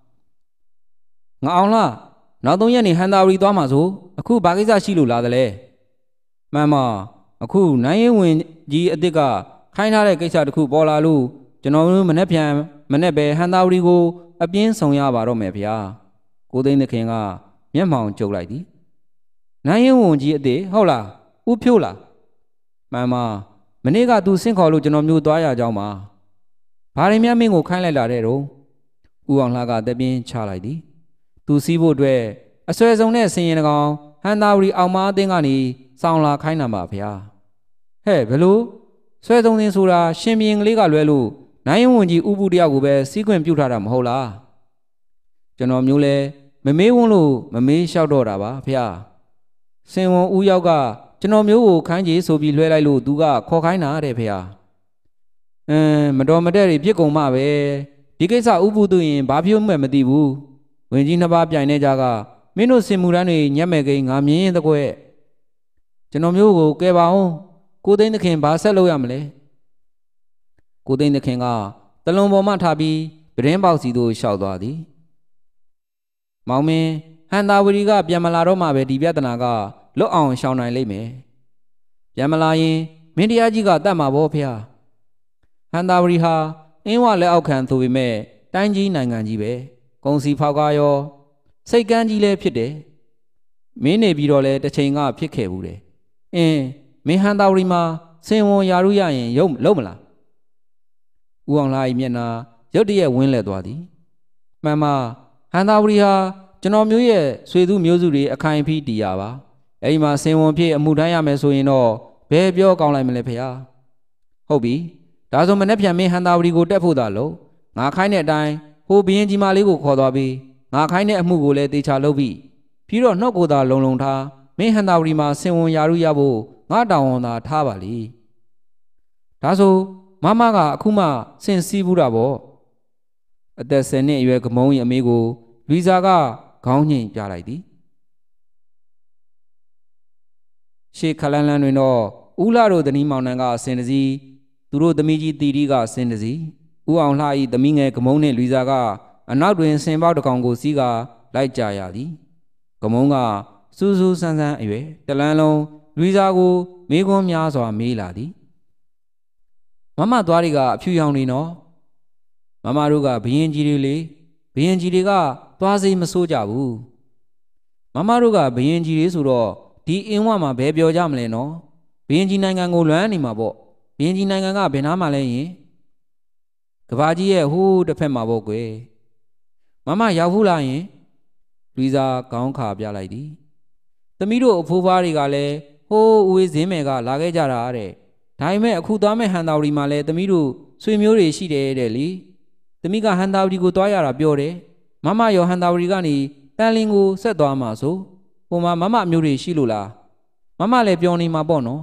အောင်လားနောက်3ရက်နေဟန်တာဝရီသွားမှာဆိုအခုဘာကိစ္စရှိလို့လာသလဲမှန်ပါအခုနိုင်ရင်ဝင်ကြီးအစ်စ်ကခိုင်းထားတဲ့ကိစ္စတစ်ခုပေါ်လာလို့ကျွန်တော်တို့မနေ့ပဲဟန်တာဝရီကိုအပြင်းဆောင်ရပါတော့မယ်ဗျာသိန်းသခင်ကမျက်မှောင်ကျုပ်လိုက်သည်နိုင်ရင်ဝင်ကြီးအစ်စ်ဟုတ်လားဦးဖြိုးလားမှန်ပါမနေ့ကသူဆင့်ခေါ်လို့ကျွန်တော်မျိုးသွားရကြောင်းပါဘာရင်များမင်းကိုခိုင်းလိုက်လာတဲ့တော့ဦးအောင်လှကတပြင်းချလိုက်သည်သူစီးဖို့အတွက်အဆွဲဆုံးနဲ့ဆင်ရင်ကောင်ဟန်တာဝရီအောင်မအသင်းကနေစောင်းလာခိုင်းတာပါဗျာဟဲ့ဘလို့ဆွဲဆုံးသင်းဆိုတာရှင်ဘီရင်ကလေးကလွဲလို့နိုင်ရင်ဝင်ကြီးဥပုတယောက်ကိုပဲစီးခွင့်ပြုထားတာမဟုတ်လားကျွန်တော်မျိုးလဲမမေးဝန်းလို့မမေးလျှောက်တော့တာပါဗျာစင်ဝန်ဦးယောက်ကကျွန်တော်မျိုးကိုခိုင်းကြီးဆိုပြီးလွှဲလိုက်လို့သူကခေါ်ခိုင်းတာတဲ့ဗျာမတော်မတဲ့တွေပြစ်ကုန်မှပဲဒီကိစ္စဥပုသူရင်ဘာဖြစ်မှမသိဘူးဝင်ကြီးနှစ်ပါးပြိုင်နေကြကမင်းတို့စင်မှုတန်းတွေညက်မဲ့ကိန်းငါမြင်ရင်တကွဲ့ကျွန်တော်မျိုးကိုကဲပါအောင်သိန်းသခင်ဘာဆက်လုပ်ရမလဲသိန်းသခင်ကတလွန်ပေါ်မှထားပြီးပရင်းပေါက်စီသို့လျှောက်သွားသည်မောင်မင်းဟန်တာဝရီကပြန်မလာတော့မှပဲဒီပြဿနာကလွတ်အောင်ရှောင်နိုင်လိမ့်မယ်ပြန်မလာရင်မင်းတရားကြီးကတတ်မှာပေါ့ဖေဟန်တာဝရီဟာအင်းဝလက်အောက်ခံဆိုပေမဲ့တိုင်းကြီးနိုင်ငံကြီးပဲကုံစီဖောက်ကားရောစိတ်ကန်းကြီးလည်းဖြစ်တယ်မင်းနေပြီးတော့လဲတစ်ချိန်ကဖြစ်ခဲ့ဘူးတယ်မင်းဟန်တာဝရီမှာစင်ဝန်ယာရုရရင်ရုပ်လုံးမလားဦးအောင်လာ၏မျက်နှာရုတ်တရက်ဝင်းလဲသွားသည်မှန်ပါဟန်တာဝရီဟာကျွန်တော်မျိုးရဲ့ဆွေသူမျိုးစုတွေအခိုင်အဖိတီးရပါအဲ့ဒီမှာစင်ဝန်ဖြစ်အမှုထမ်းရမယ်ဆိုရင်တော့ဘယ်ပြောကောင်းလိုက်မလဲဖေဟာဟုတ်ပြီဒါဆိုမနေ့ပြန်မင်းဟန်တာဝရီကိုတက်ဖို့သာလို့ငါခိုင်းတဲ့အတိုင်းဟိုဘရင်ကြီးမလေးကိုခေါ်သွားပြီးငါခိုင်းတဲ့အမှုကိုလည်းတေချာလုပ်ပြီးတော့နှုတ်ကိုသာလုံထားမင်းဟန်တာဝရီမှာစင်ဝန်ယာရုရဖို့ငါတောင်းဝန်သာထားပါလိဒါဆိုမမကအခုမှစင်စည်းဘူးတာပေါ့အသက်10နှစ်အရွယ်ကမုံ၏အမေကိုလူစားကခေါင်းညှိပြလိုက်သည်ရှေ့ခလန်းလန်းတွင်တော့ဦးလာတို့တနီးမောင်နှံကအစင်တစည်းသူတို့သမီးကြီးတီတီကဆင်းတစီဦးအောင်လှ၏သမီးငယ်ကမုံနှင့်လွီစာကအနောက်တွင်ဆင်ပေါက်တစ်ကောင်ကိုစီးကလိုက်ကြရသည်ကမုံကစူးစူးဆန်းဆန်းအရွယ်တလန်းလုံးလွီစာကိုမေးခွန်းများစွာမေးလာသည်မမသွားတွေကအဖြူရောင်နေနော်မမတို့ကဘယင်ကြီးတွေလေဘယင်ကြီးတွေကသွားစိမဆိုးကြဘူးမမတို့ကဘယင်ကြီးတွေဆိုတော့ဒီအင်းဝမှာဘယ်ပြောကြမလဲနော်ဘယင်ကြီးနိုင်ငံကိုလွမ်းနေမှာပေါ့ဘယင်ကြီးနိုင်ငံကဘယ်နားမှာလဲယင်ကဘာကြီးရဲ့ဟိုးတစ်ဖက်မှာပေါ့ကွယ်မမရောက်ဘူးလားယင်လွီစာခေါင်းခါပြလိုက်သည်သမီးတို့အဖိုးဖွားတွေကလည်းဟိုးဦးဝေးစင်းမယ်ကလာခဲ့ကြတာတဲ့ဒါပေမဲ့အခုသွားမဲ့ဟန်တာဝတီမှာလည်းသမီးတို့ဆွေမျိုးတွေရှိတယ်တဲ့လေသမီးကဟန်တာဝတီကိုသွားရတာပြောတယ်မမရောဟန်တာဝတီကနေတန်လင်းကိုဆက်သွားမှာဆိုဟိုမှာမမမျိုးတွေရှိလို့လားမမလည်းပြောနေမှာပေါ့နော်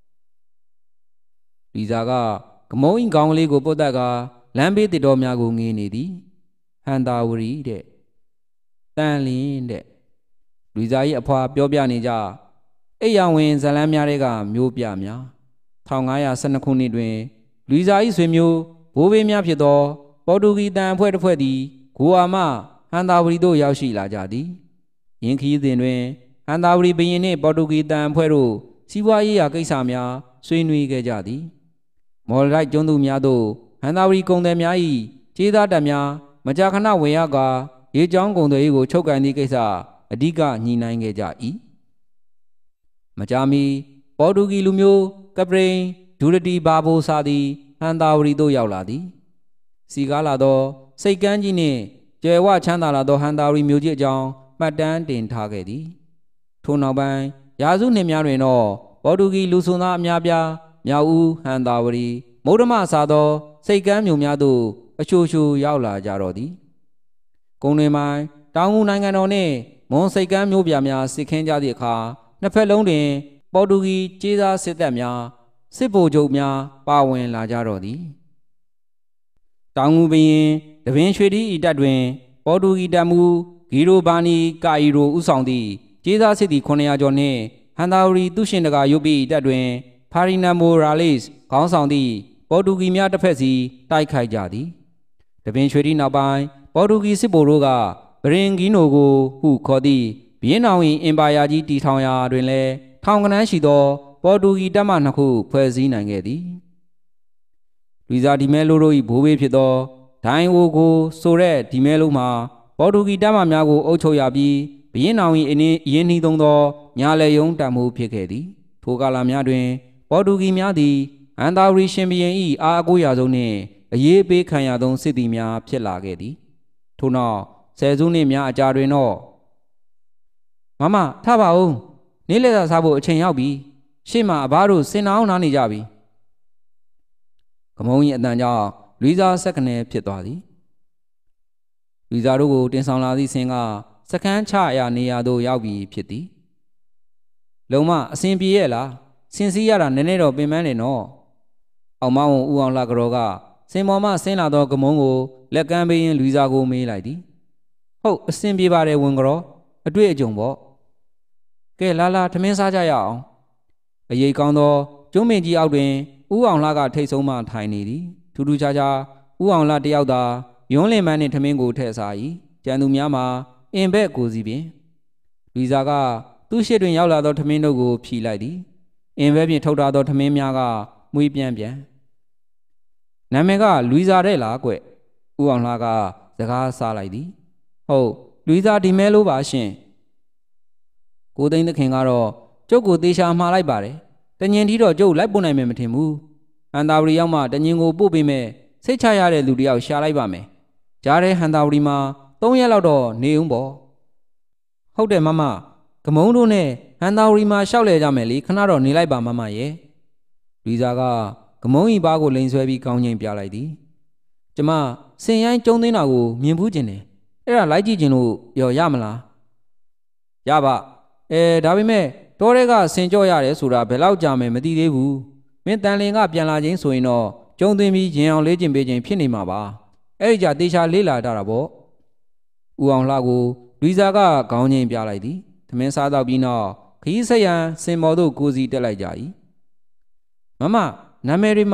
လီစာကကမုံအင်းကောင်းကလေးကိုပုတ်တက်ကလမ်းဘေးတစ်တော်များကိုငေးနေသည်ဟန်တာဝတီတဲ့တန်လင်းတဲ့လီစာရဲ့အဖွာပြောပြနေကြအိယာဝင်ဇလန်းများတွေကမျိုးပြများ1512ခုနှစ်တွင်လီစာ၏ဆွေမျိုးဘိုးဘေးများဖြစ်သောပေါ်တူဂီတန်အဖွဲ့တစ်ဖွဲ့သည်ဂိုအာမဟန်တာဝတီသို့ရောက်ရှိလာကြသည်ယင်းခီးစဉ်တွင်ဟန်တာဝတီဘုရင်နှင့်ပေါ်တူဂီတန်အဖွဲ့တို့စီးပွားရေးရာကိစ္စများဆွေးနွေးခဲ့ကြသည်မော်လရိုက်ကျွန်းသူများတို့ဟန်တာဝတီကုန်သည်များ၏ကျေးသားတပ်များမကြာခဏဝင်ရောက်ကာရေကြောင်းကုန်သွယ်ရေးကိုချုပ်ကိုင်သည့်ကိစ္စအဓိကညှိနှိုင်းခဲ့ကြ၏မကြာမီပေါ်တူဂီလူမျိုးကပရိန်ဒူရတီဘာဘိုစာသည်ဟန်တာဝတီသို့ရောက်လာသည်စီကားလာသောစိတ်ကမ်းကြီးနှင့်ကျယ်ဝချမ်းသာလာသောဟန်တာဝတီမျိုးကြီးအကြောင်းမှတ်တမ်းတင်ထားခဲ့သည်ထို့နောက်ပိုင်းရာစုနှစ်များတွင်တော့ပေါ်တူဂီလူဆွန်သားအများပြားမြောက်ဦးဟန်တာဝတီမုဒ္ဓမစာသောစိတ်ကမ်းမျိုးများသို့အချို့ချို့ရောက်လာကြတော့သည်ကုန်းတွင်ပိုင်းတောင်ငူနိုင်ငံတော်နှင့်မွန်စိတ်ကမ်းမျိုးပြများစစ်ခင်းကြသည့်အခါနှစ်ဖက်လုံးတွင်ပေါ်တူဂီကျေးသားစစ်တပ်များစစ်ဗိုလ်ချုပ်များပါဝင်လာကြတော့သည်တောင်ငူဘရင်တပင်ရွှေတီဤတပ်တွင်ပေါ်တူဂီတပ်မှူးဂီရိုဘာနီကာအီရိုဦးဆောင်သည့်ကျေးသားစစ်သည်900ကျော်နှင့်ဟန်တာဝတီသူရှင်တကာရုပ်ပြည်တပ်တွင်ဖာရီနမ်မိုရာလစ်ခေါင်းဆောင်သည့်ပေါ်တူဂီများတစ်ဖက်စီတိုက်ခိုက်ကြသည်တပင်ရွှေတီနောက်ပိုင်းပေါ်တူဂီစစ်ဗိုလ်တို့ကဘရင်ဂီနိုကိုဟုခေါ်သည့်ဘီယင်းနောင်၏အင်ပါယာကြီးတည်ထောင်ရာတွင်လည်းထောင်ကနန်းရှိသောပေါ်တူဂီတပ်မှ2ခုဖွဲ့စည်းနိုင်ခဲ့သည်လူစားဒီမဲလိုတို့၏ဘိုးဘေးဖြစ်သောဒိုင်အိုကိုဆိုတဲ့ဒီမဲလိုမှာပေါ်တူဂီတပ်မှများကိုအုပ်ချုပ်ရပြီးဘီယင်းနောင်၏အင်းနှီးသုံးသောညာလေယုံတပ်မှုဖြစ်ခဲ့သည်ထိုကာလများတွင်ပေါ်တူဂီများသည်ဟန်တာဝတီရှင်ဘီရင်၏အားအကိုးရာဆုံးနှင့်အရေးပေးခံရသောစစ်သည်များဖြစ်လာခဲ့သည်ထို့နောက်ဆယ်စုနှစ်များအကြာတွင်တော့မမထပါဦးနေ့လည်စာစားဖို့အချိန်ရောက်ပြီရှေ့မှာအဘတို့စင်နာအောင်နားနေကြပြီကမုံကြီးအတန်ကြောင့်လွီစာဆက်ကနေဖြစ်သွားသည်လွီစာတို့ကိုတင်ဆောင်လာသည့်ဆင်ကစကန်းချရာနေရာသို့ရောက်ပြီဖြစ်သည်လုံမအစင်ပြေရဲ့လားစင်စည်းရတာနည်းနည်းတော့ပင်ပန်းနေနော်အောင်မောင်ဦးအောင်လှကြောကစင်ပေါ်မှဆင်းလာသောကမုံကိုလက်ကမ်းပေးရင်းလွီစာကိုမေးလိုက်သည်ဟုတ်အစင်ပြေပါတယ်ဝင်ကြောအတွေ့အကြုံပေါ့ကဲလာလာထမင်းစားကြရအောင်အရေးကောင်းသောကျုံးမင်းကြီးအောက်တွင်ဦးအောင်လှကထိတ်ဆုံးမှထိုင်နေသည်ထူးထူးခြားခြားဦးအောင်လှတယောက်သာယွန်းလင်မန်းနှင့်ထမင်းကိုထည့်စား၏ကျန်သူများမှာအင်ဘက်ကိုစီပင်လွီစာကသူ့ရှေ့တွင်ရောက်လာသောထမင်းတို့ကိုဖြီလိုက်သည်အင်ဘက်ဖြင့်ထုတ်ထားသောထမင်းများကမွေးပြန်နာမည်ကလွီစာတဲ့လားကွဦးအောင်လှကစကားစားလိုက်သည်ဟုတ်လွီစာဒီမဲလို့ပါရှင်ကိုသိန်းသခင်ကတော့ကျုပ်ကိုတေချာမှားလိုက်ပါတယ်တညင်ထီတော့ကျုပ်လိုက်ပို့နိုင်မယ်မထင်ဘူးဟန်တာဝတီရောက်မှတညင်ကိုပို့ပေးမယ်စိတ်ချရတဲ့လူတယောက်ရှာလိုက်ပါမယ်ကြားတဲ့ဟန်တာဝတီမှာ3ရက်လောက်တော့နေဦးပေါ့ဟုတ်တယ်မမကမုံတို့နဲ့ဟန်တာဝတီမှာရှောက်လဲကြမယ်လေခဏတော့နေလိုက်ပါမမရဲ့လီစာကကမုံဤပါကိုလိန်ဆွဲပြီးကောင်းချင်းပြလိုက်သည်ကျမစင်ရိုင်းကျုံသိန်းတာကိုမြင်ဘူးကျင်တယ်အဲ့ဒါလိုက်ကြည့်ကျင်လို့ရောရမလားရပါဒါပေမဲ့တောထဲကဆင်ကြော့ရတယ်ဆိုတာဘယ်လောက်ကြာမယ်မသိသေးဘူးမင်းတန်လင်ကပြန်လာချင်းဆိုရင်တော့ကျုံသွင်းပြီးရင်အောင်လေးကျင်ပေးခြင်းဖြစ်နေမှာပါအဲ့ဒီကြတေချာလေးလာတာပေါ့ဦးအောင်လှကိုလွီစာကခေါင်းချင်းပြလိုက်သည်သမင်းစားတော့ပြီးနောက်ခရီးဆက်ရန်စင်မော်တို့ကိုစီတက်လိုက်ကြ၏မမနာမည်တွေမှာ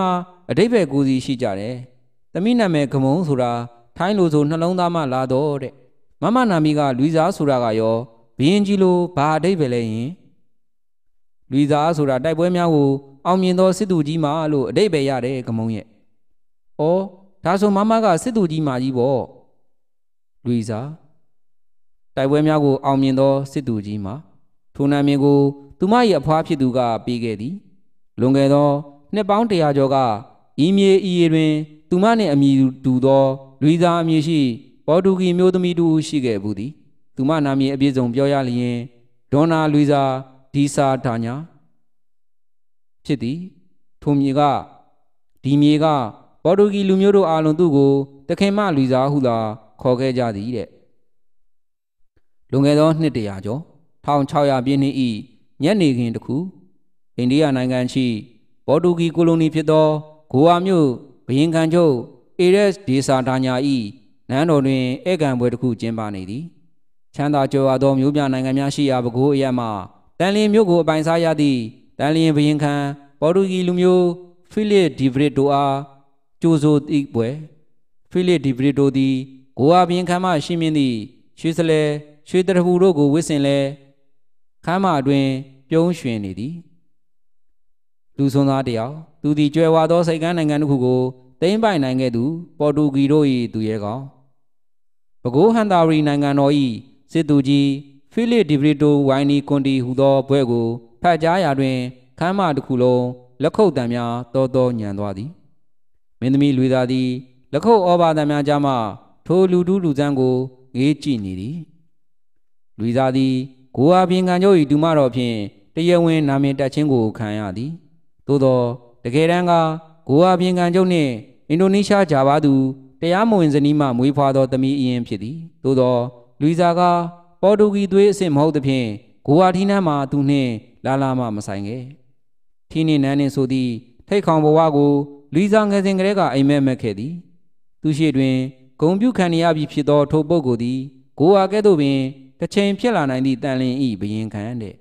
အဓိပ္ပာယ်ကိုစီရှိကြတယ်သမီးနာမည်ကမုံဆိုတာထိုင်းလိုဆိုနှလုံးသားမှလာတော့တဲ့မမနာမီကလူစားဆိုတာကရောဘရင်ကြီးလိုဘာအဓိပ္ပာယ်လဲယင်လူစားဆိုတာတိုက်ပွဲများကိုအောင်မြင်သောစစ်သူကြီးမှလို့အဓိပ္ပာယ်ရတယ်ကမုံရဲ့ဩဒါဆိုမမကစစ်သူကြီးမကြီးပေါ့လူစားတိုက်ပွဲများကိုအောင်မြင်သောစစ်သူကြီးမှထိုနာမည်ကိုသူမ၏အဖွားဖြစ်သူကပေးခဲ့သည်လွန်ခဲ့သောနှစ်ပေါင်း100ကျော်ကဤမြေဤရေတွင်သူမနှင့်အမည်တူသောလူစားအမည်ရှိပေါ်တူဂီမျိုးသမီးတူရှိခဲ့ဘူးသည်သူမနာမည်အပြည့်စုံပြောရလျင်ဒေါနာလူစားဒီစာဒါညာဖြစ်သည်ထိုမြေကဒီမြေကပေါ်တူဂီလူမျိုးတို့အားလုံးသူ့ကိုတခင်မလူစားဟုသာခေါ်ခဲ့ကြသည်တဲ့လွန်ခဲ့သောနှစ်100ကျော်1600ပြည့်နှစ်၏ညနေခင်းတစ်ခုအိန္ဒိယနိုင်ငံရှိပေါ်တူဂီကိုလိုနီဖြစ်သောဂိုအာမြို့ဘရင်ခံချုပ်အေရက်စ်ဒေစာဒါညာ၏နန်းတော်တွင်ဧကန်ပွဲတစ်ခုကျင်းပနေသည်ချမ်းသာကြွယ်ဝသောမြို့ပြနိုင်ငံများရှိရာပဲခူးအရပ်မှတန်လင်းမြို့ကိုအပိုင်စားရသည့်တန်လင်းဘရင်ခံပေါ်တူဂီလူမျိုးဖိလစ်ဒီဗရစ်တိုအားကြိုဆိုသည့်ပွဲဖိလစ်ဒီဗရစ်တိုသည်ဂိုအာဘရင်ခံမှရှိမြင့်သည့်ရွှေစလဲရွှေတရဖူတို့ကိုဝစ်ဆင်လဲခမ်းမအတွင်ပြုံးရွှင်နေသည်လူဆွမ်းသားတယောက်သူသည်ကြွယ်ဝသောစိတ်ကမ်းနိုင်ငံတစ်ခုကိုသိမ်းပိုက်နိုင်ခဲ့သူပေါ်တူဂီတို့၏သူရဲကောင်းပဲခူးဟန်တာရီနိုင်ငံတော်၏စစ်သူကြီးဖိလစ်ဒီဗရစ်တိုဝိုင်နီကွန်တီဟူသောဘွဲ့ကိုဖတ်ကြားရာတွင်ခမ်းမတစ်ခုလုံးလက်ခုပ်တံများတော်ညံသွားသည်မင်းသမီးလူသားသည်လက်ခုပ်ဩဘာသံများကြားမှထိုလူတူးလူစမ်းကိုငေးကြည့်နေသည်လူသားသည်ဂိုအာဘရင်ခံချုပ်၏ဒူမတော်ဖြင့်တရားဝင်နာမည်တက်ခြင်းကိုခံရသည်သို့သောတကယ်တမ်းကဂိုအာဘရင်ခံချုပ်နှင့်အင်ဒိုနီးရှားဂျာဗာသူတရားမဝင်ဇနီးမှမွေးဖွားသောသမီးအရင်ဖြစ်သည်သို့သောလူစားကပေါ်တူဂီသွေးအစ်စ်မဟုတ်သဖြင့်ဂိုအာထီနန်းမှာသူနှင့်လာမှမဆိုင်ခဲ့ထီနှင့်နန်းနှင့်ဆိုသည့်ထိတ်ခေါင်ဘဝကိုလူစားငယ်စဉ်ကလေးကအိမ်မက်မက်ခဲ့သည်သူရှိတွင်ဂုံပြုခံရပြီဖြစ်သောထိုပုဂ္ဂိုလ်သည်ဂိုအာကဲ့သို့ပင်တစ်ချိန်ဖြစ်လာနိုင်သည့်တန်လင်းဤဘရင်ခံတဲ့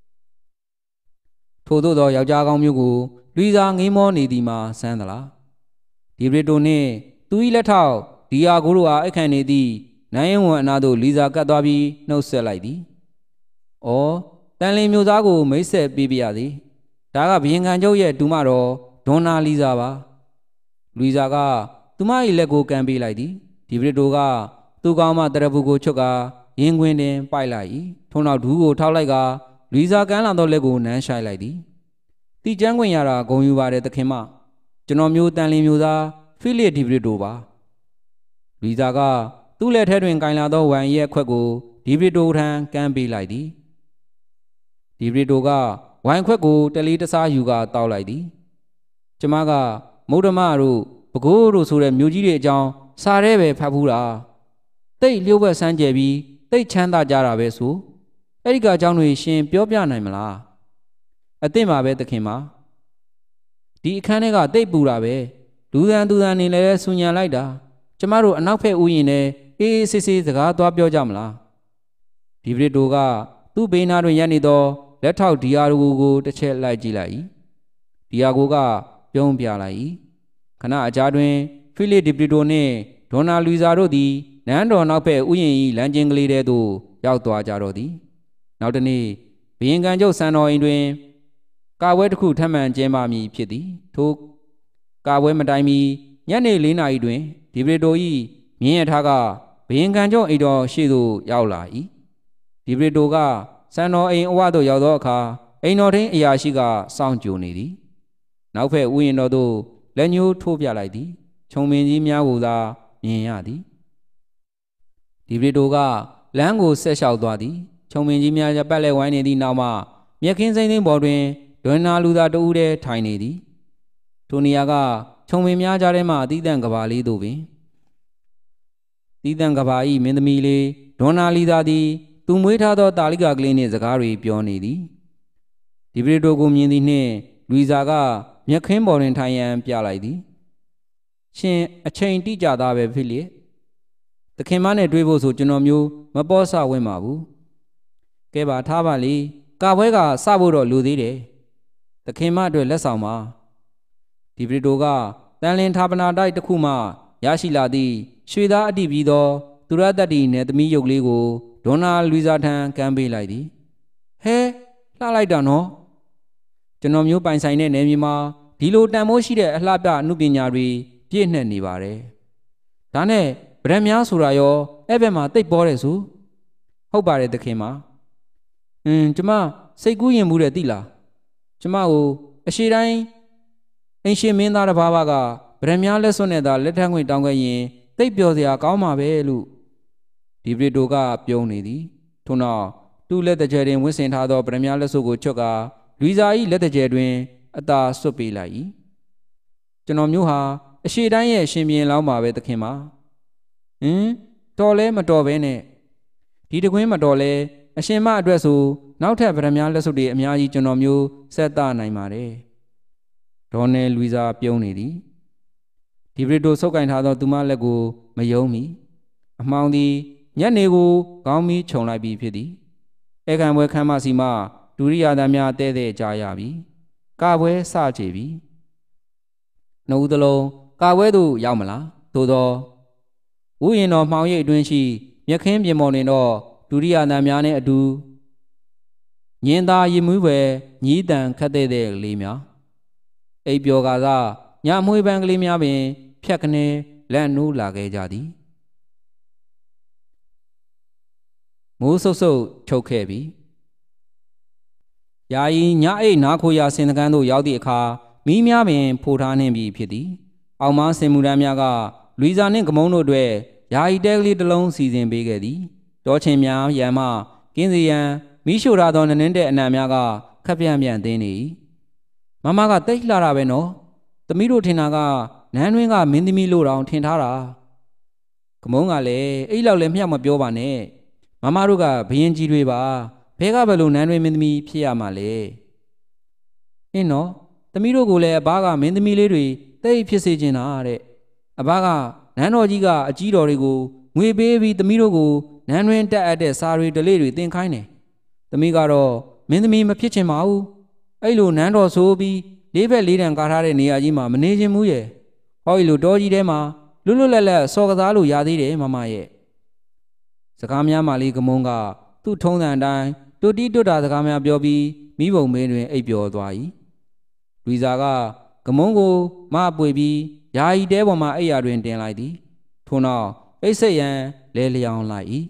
ထို့သောယောက်ျားကောင်းမျိုးကိုလူစားငိမ်းမောနေသည်မှာစမ်းသလားဒီဗရစ်တိုနှင့်သူ၏လက်ထောက်ဒီယာကိုတို့အားအခန့်နေသည့်နိုင်ရင်ဝန်အနာသို့လူစားကတ်သွားပြီးနှုတ်ဆက်လိုက်သည်။အော်တန်လင်းမျိုးသားကိုမိတ်ဆက်ပေးပြရသည်။ဒါကဘရင်ခံချုပ်ရဲ့ဒူမတော်ဒေါနာလီစာပါ။လူစားကသူမ၏လက်ကိုကန်ပေးလိုက်သည်။ဒီဗရစ်တိုကသူ့ကောင်းမှတရဖူကိုချွတ်ကာရင်ခွင်တွင်ပိုက်လိုက်၏ထို့နောက်ဒူးကိုထောက်လိုက်ကလူစားကမ်းလာသောလက်ကိုနမ်းရှိုက်လိုက်သည်တိကျန်းခွင့်ရတာဂုံယူပါတယ်သခင်မကျွန်တော်မျိုးတန်လင်းမျိုးသားဖိလစ်ဒီဗရစ်တိုပါလူစားကသူ့လက်ထဲတွင်ကင်လာသောဝိုင်ရဲ့ခွက်ကိုဒီဗရစ်တိုထံကမ်းပေးလိုက်သည်ဒီဗရစ်တိုကဝိုင်ခွက်ကိုတလီတစားယူကာတောက်လိုက်သည်ကျမကမုဒ္ဓမတို့ပဲခူးတို့ဆိုတဲ့မျိုးကြီးတွေအကြောင်းစာရဲပဲဖတ်ဖူးတာတိတ်လျှို့ဝှက်ဆန်းကျယ်ပြီးတိတ်ချမ်းသာကြတာပဲဆိုအဲ့ဒီကအကြောင်းတွေရှင်ပြောပြနိုင်မလားအသင့်ပါပဲသခင်မဒီအခန်းထဲကတိတ်ပူတာပဲလူသံနေလဲဆူညံလိုက်တာကျမတို့အနောက်ဖက်ဥယျာဉ်နဲ့အေးဆေးဆေးစကားသွားပြောကြမလားဒီဗရစ်တိုကသူ့ဘေးနားတွင်ရပ်နေသောလက်ထောက်ဒီယာကိုတစ်ချက်လိုက်ကြည့်လိုက်၏ဒီယာကိုကပြုံးပြလိုက်၏ခဏအကြာတွင်ဖိလစ်ဒီဗရစ်တိုနှင့်ဒေါနာလူစာတို့သည်နန်းတော်နောက်ဖက်ဥယျာဉ်၏လမ်းကျဉ်ကလေးထဲသို့ရောက်သွားကြတော့သည်နောက်တနေ့ဘရင်ခံချုပ်စံတော်အိမ်တွင်ကာပွဲတစ်ခုထပ်မံကျင်းပမည်ဖြစ်သည်ထိုကာပွဲမတိုင်မီညနေ4 နာရီတွင်ဒီဗရစ်တို၏မြင်းရထားကဘရင်ခံချုပ်အိမ်တော်ရှေ့သို့ရောက်လာ၏ဒီဗရစ်တိုကစံတော်အိမ်အဝသို့ရောက်သောအခါအိမ်တော်ထင်းအရာရှိကစောင့်ကြိုနေသည်နောက်ဖက်ဥယျာဉ်တော်သို့လက်ညှိုးထိုးပြလိုက်သည်ခြုံမင်းကြီးများကိုသာမြင်ရသည်ဒီဗရစ်တိုကလမ်းကိုဆက်လျှောက်သွားသည်ခြုံမင်းကြီးများပတ်လဲဝိုင်းနေသည့်နောက်မှမြက်ခင်းစိမ့်သိမ်းပေါ်တွင်ဒွန်းနာလူသားတဦးတည်းထိုင်နေသည်ထိုနေရာကခြုံမင်းများကြားထဲမှအသီးသန့်ကဘာလေးသို့ပင်သီးသန့်ကဘာ၏မင်းသမီးလေးဒွန်းနာလီသားသည်သူမွေးထားသောတာလိကကလေးနှင့်စကားတွေပြောနေသည်ဒီဗရစ်တိုကိုမြင်သည်နှင့်လူစားကမြက်ခင်းပေါ်တွင်ထိုင်ရန်ပြလိုက်သည်ရှင်အချိန်တိကျသားပဲဖြစ်လေသခင်မနဲ့တွေ့ဖို့ဆိုကျွန်တော်မျိုးမပေါ်ဆဝင်ပါဘူးကဲပါထားပါလေကာပွဲကစဖို့တော့လိုသေးတယ်သခင်မအတွက်လက်ဆောင်ပါဒီဗရစ်တိုကတန်လင်းဌာပနာတိုက်တစ်ခုမှရရှိလာသည့်ရွှေသားအတိပြီးသောသူရတ္တိနဲ့သမီးရုပ်လေးကိုဒေါနာလူစာထံကမ်းပေးလိုက်သည်ဟဲလှလိုက်တာနော်ကျွန်တော်မျိုးပိုင်ဆိုင်တဲ့နယ်မြေမှာဒီလိုတန်ဖိုးရှိတဲ့အလှပြအမှုပညာတွေပြည့်နှက်နေပါတယ်ဒါနဲ့ဗရံများဆိုတာရောအဲ့ဘက်မှာတိတ်ပေါ်တယ်ဆိုဟုတ်ပါတယ်သခင်မကျမစိတ်ကူးရင်မှုတဲ့သိလားကျမကိုအရှိတိုင်းအင်ရှင်မင်းသားတစ်ပါးကဗရံများလက်စွပ်နဲ့သာလက်ထပ်ခွင့်တောင်းခဲ့ရင်တိတ်ပျော်စရာကောင်းမှာပဲလို့ဒီဗရစ်တိုကပြုံးနေသည်ထို့နောက်သူ့လက်တကျယ်တွင်ဝင့်ဆင်ထားသောဗရံများလက်စွပ်ကိုချွတ်ကာလူစာ၏လက်တကျယ်တွင်အသာဆွတ်ပေးလိုက်၏ကျွန်တော်မျိုးဟာအရှိတိုင်းရဲ့ရှင်ပြန်လောင်းပါပဲသခင်မတော်လဲမတော်ပဲနဲ့ဒီတကွင်းမတော်လဲအရှင်မအတွက်ဆိုနောက်ထပ်ဗရံများလက်စွပ်တွေအများကြီးကျွန်တော်မျိုးဆက်သနိုင်ပါတယ်ဒေါ်နယ်လူစာပြုံးနေသည်ဒီဗရစ်တိုဆုပ်ကင်ထားသောသူမလက်ကိုမယုံမီအမှောင်သည်ညနေကိုခေါင်းမီးခြုံလိုက်ပြီးဖြစ်သည်ဧကန်ပွဲခမ်းမစီမှဒုရိယာသားများတဲတဲ့ကြားရပြီကာပွဲစချေပြီနှုတ်သလုံးကာပွဲသို့ရောက်မလားသို့သောဥယျာဉ်တော်မှောင်ရိပ်အတွင်းရှိမြခင်းပြင်ပေါ်တွင်တော့ဒုရိယာသားများနှင့်အတူညင်သာရည်မွေးပဲညီးတန်ခတ်တဲ့ကလေးများအိပ်ပျော်ကားညမွေးပန်းကလေးများပင်ဖြတ်ကနေလက်နိုးလာခဲ့ကြသည်မိုးဆုပ်ဆုပ်ချုပ်ခဲ့ပြီယာယီညအိတ်နားခိုရာစင်တကန်းသို့ရောက်သည့်အခါမီးများပင်ဖိုထားနှင့်ပြီဖြစ်သည်အောက်မှစင်မှုတန်းများကလူစာနှင့်ကမုံတို့အတွက်ယာယီတဲကလေးတစ်လုံးစီစဉ်ပေးခဲ့သည်တောချင်းများရံမှကင်းစီရန်မီးရှို့ထားသောနင်းတဲ့အနံများကခပ်ပြန်ပြန်သင်းနေမမကတိတ်လှတာပဲနော်သမီးတို့ထင်တာကနန်းတွင်းကမင်းသမီးလို့တောင်ထင်ထားတာကမုံကလည်းအဲ့လောက်လည်းမျှမပြောပါနဲ့မမတို့ကဘရင်ကြီးတွေပါဘဲကဘယ်လိုနန်းတွင်းမင်းသမီးဖြစ်ရမှာလဲအင်းနော်သမီးတို့ကိုလည်းအဘကမင်းသမီးလေးတွေတိတ်ဖြစ်စေချင်တာတဲ့အဘကနန်းတော်ကြီးကအကြီးတော်တွေကိုငွေပေးပြီးသမီးတို့ကိုနန်းတွင်းတက်အပ်တဲ့စာတွေဒလေးတွေသင်ခိုင်းတယ်သမီးကတော့မင်းသမီးမဖြစ်ချင်ပါဘူးအဲ့လိုနန်းတော်ဆိုပြီးလေးဘက်လေးတန်ကားထားတဲ့နေရာကြီးမှာမနေချင်ဘူးရဲ့ဟောဒီလိုတောကြီးထဲမှာလွတ်လွတ်လပ်လပ်စော်ကစားလို့ရသေးတယ်မမရဲ့စကားများမှလေးကမုံကသူ့ထုံးစံအတိုင်းတူတီတွတ်တာစကားများပြောပြီးမိဘုံမင်းတွင်အိပ်ပျော်သွား၏လူစာကကမုံကိုမပွေပြီးယာယီတဲပေါ်မှအိပ်ရာတွင်တင်လိုက်သည်ထို့နောက်အိတ်ဆက်ရန်လဲလျောင်းလိုက်၏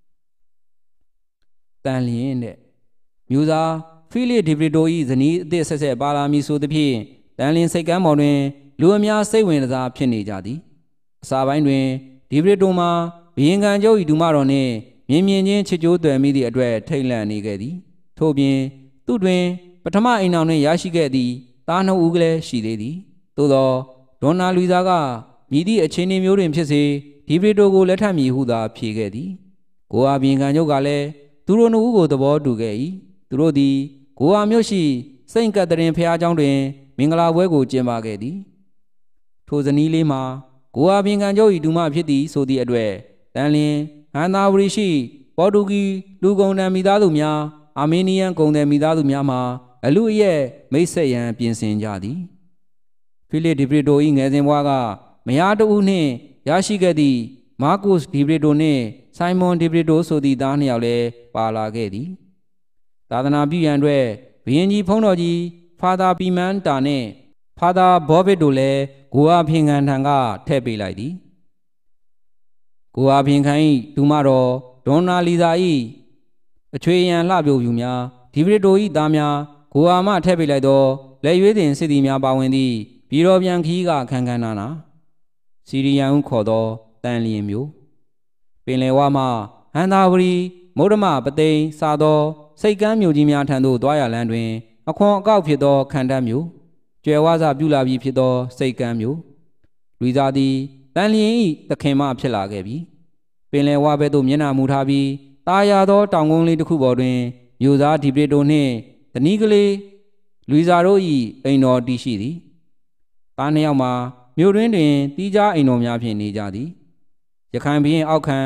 တန်လျင်တဲ့မျိုးသားဖိလိဒီဗရီတို၏ဇနီးအသစ်ဆက်ဆက်ပါလာမည်ဆိုသဖြင့်တန်လျင်စိတ်ကမ်းပေါ်တွင်လူအများစိတ်ဝင်စားဖြစ်နေကြသည်အစာပိုင်းတွင်ဒီဗရီတိုမှာဘရင်ခံကျုပ်၏ဒူမတော်နှင့်မြင်မြင်ချင်းချစ်ကြိုးသွယ်မိသည့်အတွက်ထိတ်လန့်နေခဲ့သည်ထို့ပြင်သူတွင်ပထမအိမ်အောင်နှင့်ရရှိခဲ့သည့်သားနှုတ်ဦးကလေးရှိသေးသည်သို့သောဒေါ်နာလူစာကမြည်သည့်အခြေအနေမျိုးတွင်ဖြစ်စေဒီဗရီတိုကိုလက်ထပ်မည်ဟုသာဖြေခဲ့သည်ကိုအားဘရင်ခံကျုပ်ကလည်းသူတို့နှစ်ဦးကိုသဘောတူခဲ့၏သူတို့သည်ကိုအားမြို့ရှိစိန့်ကတ်တရင်ဖျားကျောင်းတွင်မင်္ဂလာပွဲကိုကျင်းပခဲ့သည်ထိုဇနီးလေးမှာကိုအားဘရင်ခံကျုပ်၏ဒူမဖြစ်သည်ဆိုသည့်အတွက်တန်လျင်ဟန်သာဝရီရှိပေါ်တူဂီလူကုန်တန်မိသားစုများအာမေးနီးယန်ကုန်တယ်မိသားစုများမှာအလူအရဲ့မိတ်ဆက်ရန်ပြင်ဆင်ကြသည်ဖိလစ်ဒီဗရီတို၏ငယ်စဉ်ဘွားကမယားတဦးနှင့်ရရှိခဲ့သည့်မာကုစ်ဒီဗရီတိုနှင့်ဆိုင်မွန်ဒီဗရီတိုဆိုသည့်သားနှစ်ယောက်လည်းပါလာခဲ့သည်သာသနာပြုရန်အတွက်ဘုရင်ကြီးဖုံးတော်ကြီးဖာသာပီမန်တာနှင့်ဖာသာဘောဘစ်တို့လည်းကိုအားဖင်ခံထံကထည့်ပေးလိုက်သည်ကိုအားဖင်ခံ၏ဒူမတော်ဒေါနာလီဇာ၏အချွေရန်လှပြုတ်ပြူများဒီဗရီတို၏သားများကိုအားမှထည့်ပေးလိုက်သောလက်ရွေးတင်စစ်သည်များပါဝင်သည့်ပြည်တော်ပြန်ခီးကခန်းခန်းနာစီရီယန်ဟုခေါ်သောတန်လျင်မျိုးပင်လယ်ဝမှဟန်သာဝရီမုဒ္ဓမပသိမ်စာသောစိတ်ကမ်းမြို့ကြီးများထံသို့သွားရလမ်းတွင်အခွန်အကောက်ဖြစ်သောခန္ဓာမျိုးကျွယ်ဝစပြုလာပြီးဖြစ်သောစိတ်ကမ်းမျိုးလူသားသည်တန်လျင်၏သခင်မဖြစ်လာခဲ့ပြီပင်လယ်ဝဘက်သို့မျက်နှာမူထားပြီးတာယာသောတောင်ကုန်းလေးတစ်ခုပေါ်တွင်မြို့သားဒီပရီတိုနှင့်တနီးကလေးလူစာတို့၏အိမ်တော်တည်ရှိသည်သားနှစ်ယောက်မှာမြို့တွင်တွင်တီးခြားအိမ်တော်များဖြင့်နေကြသည်ရခိုင်ဘုရင်အောက်ခံ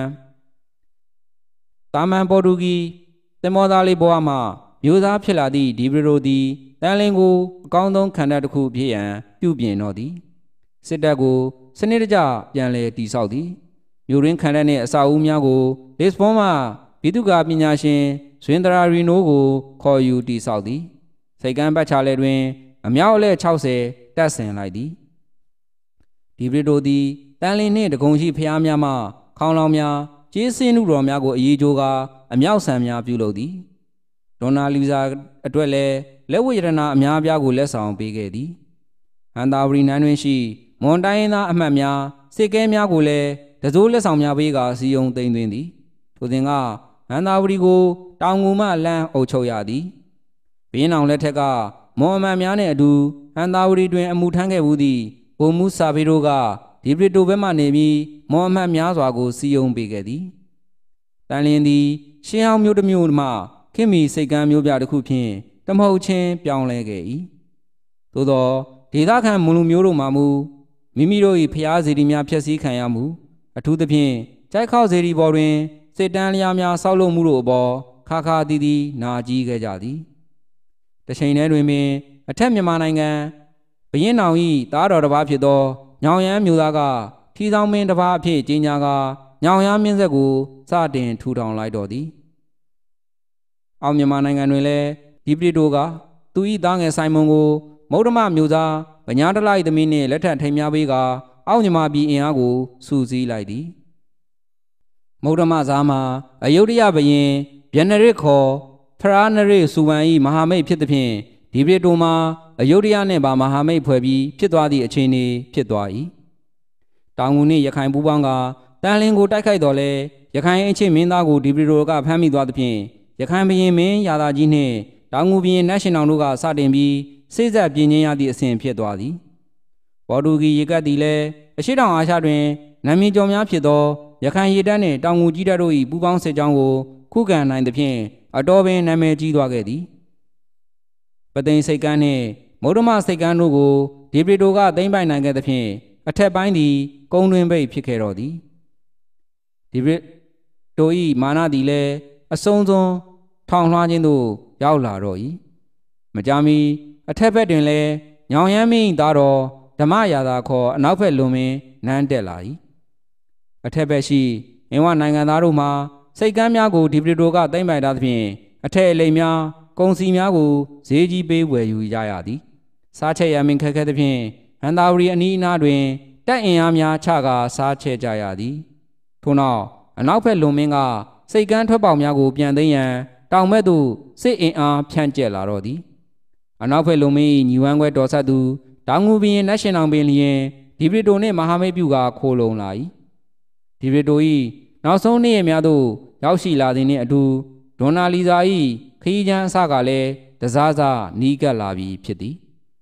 တာမန်ပေါ်တူဂီသင်္ဘောသားလေးဘဝမှမျိုးသားဖြစ်လာသည့်ဒီဗရီတိုသည်တန်လင်းကိုအကောင်းဆုံးခန္ဓာတစ်ခုဖြစ်ရန်ပြုပြင်တော်သည်စစစ်တပ်ကိုစနစ်တကျပြန်လည်တည်ဆောက်သည်မြို့ရင်းခံတဲ့နှင့်အဆောက်အဦများကိုလစ်ဘွန်မှဗိသုကာပညာရှင်ဇွင်ဒရာရီနိုကိုခေါ်ယူတည်ဆောက်သည်စိတ်ကမ်းပတ်ချလဲတွင်အမြောက်အလဲ60တပ်ဆင်လိုက်သည်ဒီဗြိတိုသည်တန်လင်းနှင့်တကုံရှိဖျားများမှခေါင်းလောင်းများကျေးစင်းနုတော်များကိုအရေးကြိုးကာအမြောက်ဆံများပြုလုပ်သည်ဒေါနာလီဇာအတွက်လည်းလက်ဝတ်ရတနာအများပြားကိုလက်ဆောင်ပေးခဲ့သည်ဟန်တာဝရီနန်းတွင်ရှိမွန်တိုင်းရင်းသားအမှတ်များစစ်ကဲများကိုလည်းတစိုးလက်ဆောင်များပေးကာစီယုံသိမ်းသွင်းသည်ထိုစဉ်ကဟန်တာဝရီကိုတောင်ငူမှလမ်းအုပ်ချုပ်ရသည်ဘင်းအောင်လက်ထက်ကမွန်အမှတ်များနှင့်အတူဟန်တာဝရီတွင်အမှုထမ်းခဲ့မှုသည့်ဘုံမူဆာဖေတို့ကဒီဗြိတိုဘက်မှနေပြီးမွန်အမှတ်များစွာကိုစီယုံပေးခဲ့သည်တန်လင်းသည်ရှင်းအောင်မြို့တစ်မြို့မှခင်မီစိတ်ကမ်းမြို့ပြတစ်ခုဖြင့်တမဟုတ်ချင်းပြောင်းလဲခဲ့၏သို့သောဒေသခံမွန်လူမျိုးတို့မှမူမိမိတို့၏ဖျားစေတီများဖျက်ဆီးခံရမှုအထူးသဖြင့်ကြိုက်ခောက်စေတီပေါ်တွင်စစ်တမ်းလျားများဆောက်လုပ်မှုတို့အပေါ်ခါခါတီးတီးနာကြီးခဲ့ကြသည်တချိန်တည်းတွင်ပင်အထက်မြန်မာနိုင်ငံဘရင်နောင်၏သားတော်တစ်ပါးဖြစ်သောညောင်ရမ်းမျိုးသားကထီဆောင်မင်းတစ်ပါးအဖြစ်ကြီးညာကညောင်ရမ်းမြင့်ဆက်ကိုစတင်ထူထောင်လိုက်တော်သည်အောင်မြန်မာနိုင်ငံတွင်လည်းဒီဗြိတိုကသူ၏သားငယ်ဆိုင်မွန်ကိုမௌဒမမျိုးသားဗညာတလိုက်သမီးနှင့်လက်ထပ်ထိမ်းများပေးကအောက်မြန်မာပြည်အင်အားကိုစုစည်းလိုက်သည်မௌဒမဇာမှာအယုဒ္ဓယဘရင်ဗျနရစ်ခေါ်ဖရာနရစ်စူဝမ်၏မဟာမိတ်ဖြစ်သဖြင့်ဒီဗြိတိုမှာအယုဒ္ဓယနှင့်ပါမဟာမိတ်ဖွဲ့ပြီးဖြစ်သွားသည့်အခြေအနေဖြစ်သွား၏တောင်ငူနှင့်ရခိုင်ပူးပေါင်းကတန်လင်းကိုတိုက်ခိုက်တော်လဲရခိုင်အချင်းမင်းသားကိုဒီဗြိတိုကဖမ်းမိသွားသဖြင့်ရခိုင်ဘရင်မင်းရာသာကြီးနှင့်တောင်ငူဘရင်နတ်ရှင်အောင်တို့ကစတင်ပြီးစိတ်ဆက်ပြင်းချင်းရသည့်အဆင့်ဖြစ်သွားသည်ပေါ်တူဂီရေကတ်သည်လည်းအရှေ့တောင်အာရှတွင်နာမည်ကျော်များဖြစ်သောရခိုင်ရေတပ်နှင့်တောင်ငူကြီးတပ်တို့၏ပူးပေါင်းစစ်ကြောင်းကိုခုခံနိုင်သဖြင့်အတော်ပင်နာမည်ကြီးသွားခဲ့သည်ပသိမ်စိတ်ကမ်းနှင့်မௌဒမစိတ်ကမ်းတို့ကိုဒီဗြိတိုကသိမ်းပိုက်နိုင်ခဲ့သဖြင့်အထက်ပိုင်းသည်ကုန်းတွင်ပိတ်ဖြစ်ခဲ့တော်သည်ဒီဗြိတို၏မာနသည်လည်းအဆုံးစွန်ထောင်လွှားခြင်းသို့ရောက်လာတော့၏မကြာမီအထက်ဘက်တွင်လည်းညောင်ရမ်းမင်းသားတော်ဓမ္မရာသာခေါ်အနောက်ဘက်လွန်ပင်နန်းတက်လာ၏အထက်ဘက်ရှိအင်ဝနိုင်ငံသားတို့မှာစိတ်ကမ်းများကိုဒီဗြိတိုကသိမ်းပိုက်ထားသဖြင့်အထက်အလိမ်များကုန်စည်များကိုဈေးကြီးပေးဝယ်ယူကြရသည်စားချက်ရမင်ခက်ခဲသဖြင့်ဟန်တာဝရီအနီးအနားတွင်တပ်အင်အားများချကာစားချက်ကြရသည်ထို့နောက်အနောက်ဘက်လွန်မင်းကစိတ်ကမ်းထွက်ပေါက်များကိုပြန်သိမ်းရန်တောင်ဘက်သို့စစ်အင်အားဖြန့်ကျက်လာတော့သည်အနောက်ဘက်လုံမင်းညီဝမ်းခွဲတော်ဆက်သူတောင်ငူဘရင်နတ်ရှင်အောင်ပင်လျင်ဒီဗြိတိုနှင့်မဟာမိတ်ပြုကခိုးလုံလာ၏ဒီဗြိတို၏နောက်ဆုံးနေ့ရက်များသို့ရောက်ရှိလာသည်နှင့်အတူဒေါနာလီဇာ၏ခရီးချမ်းအစကလည်းတစားစားနီးကပ်လာပြီဖြစ်သည်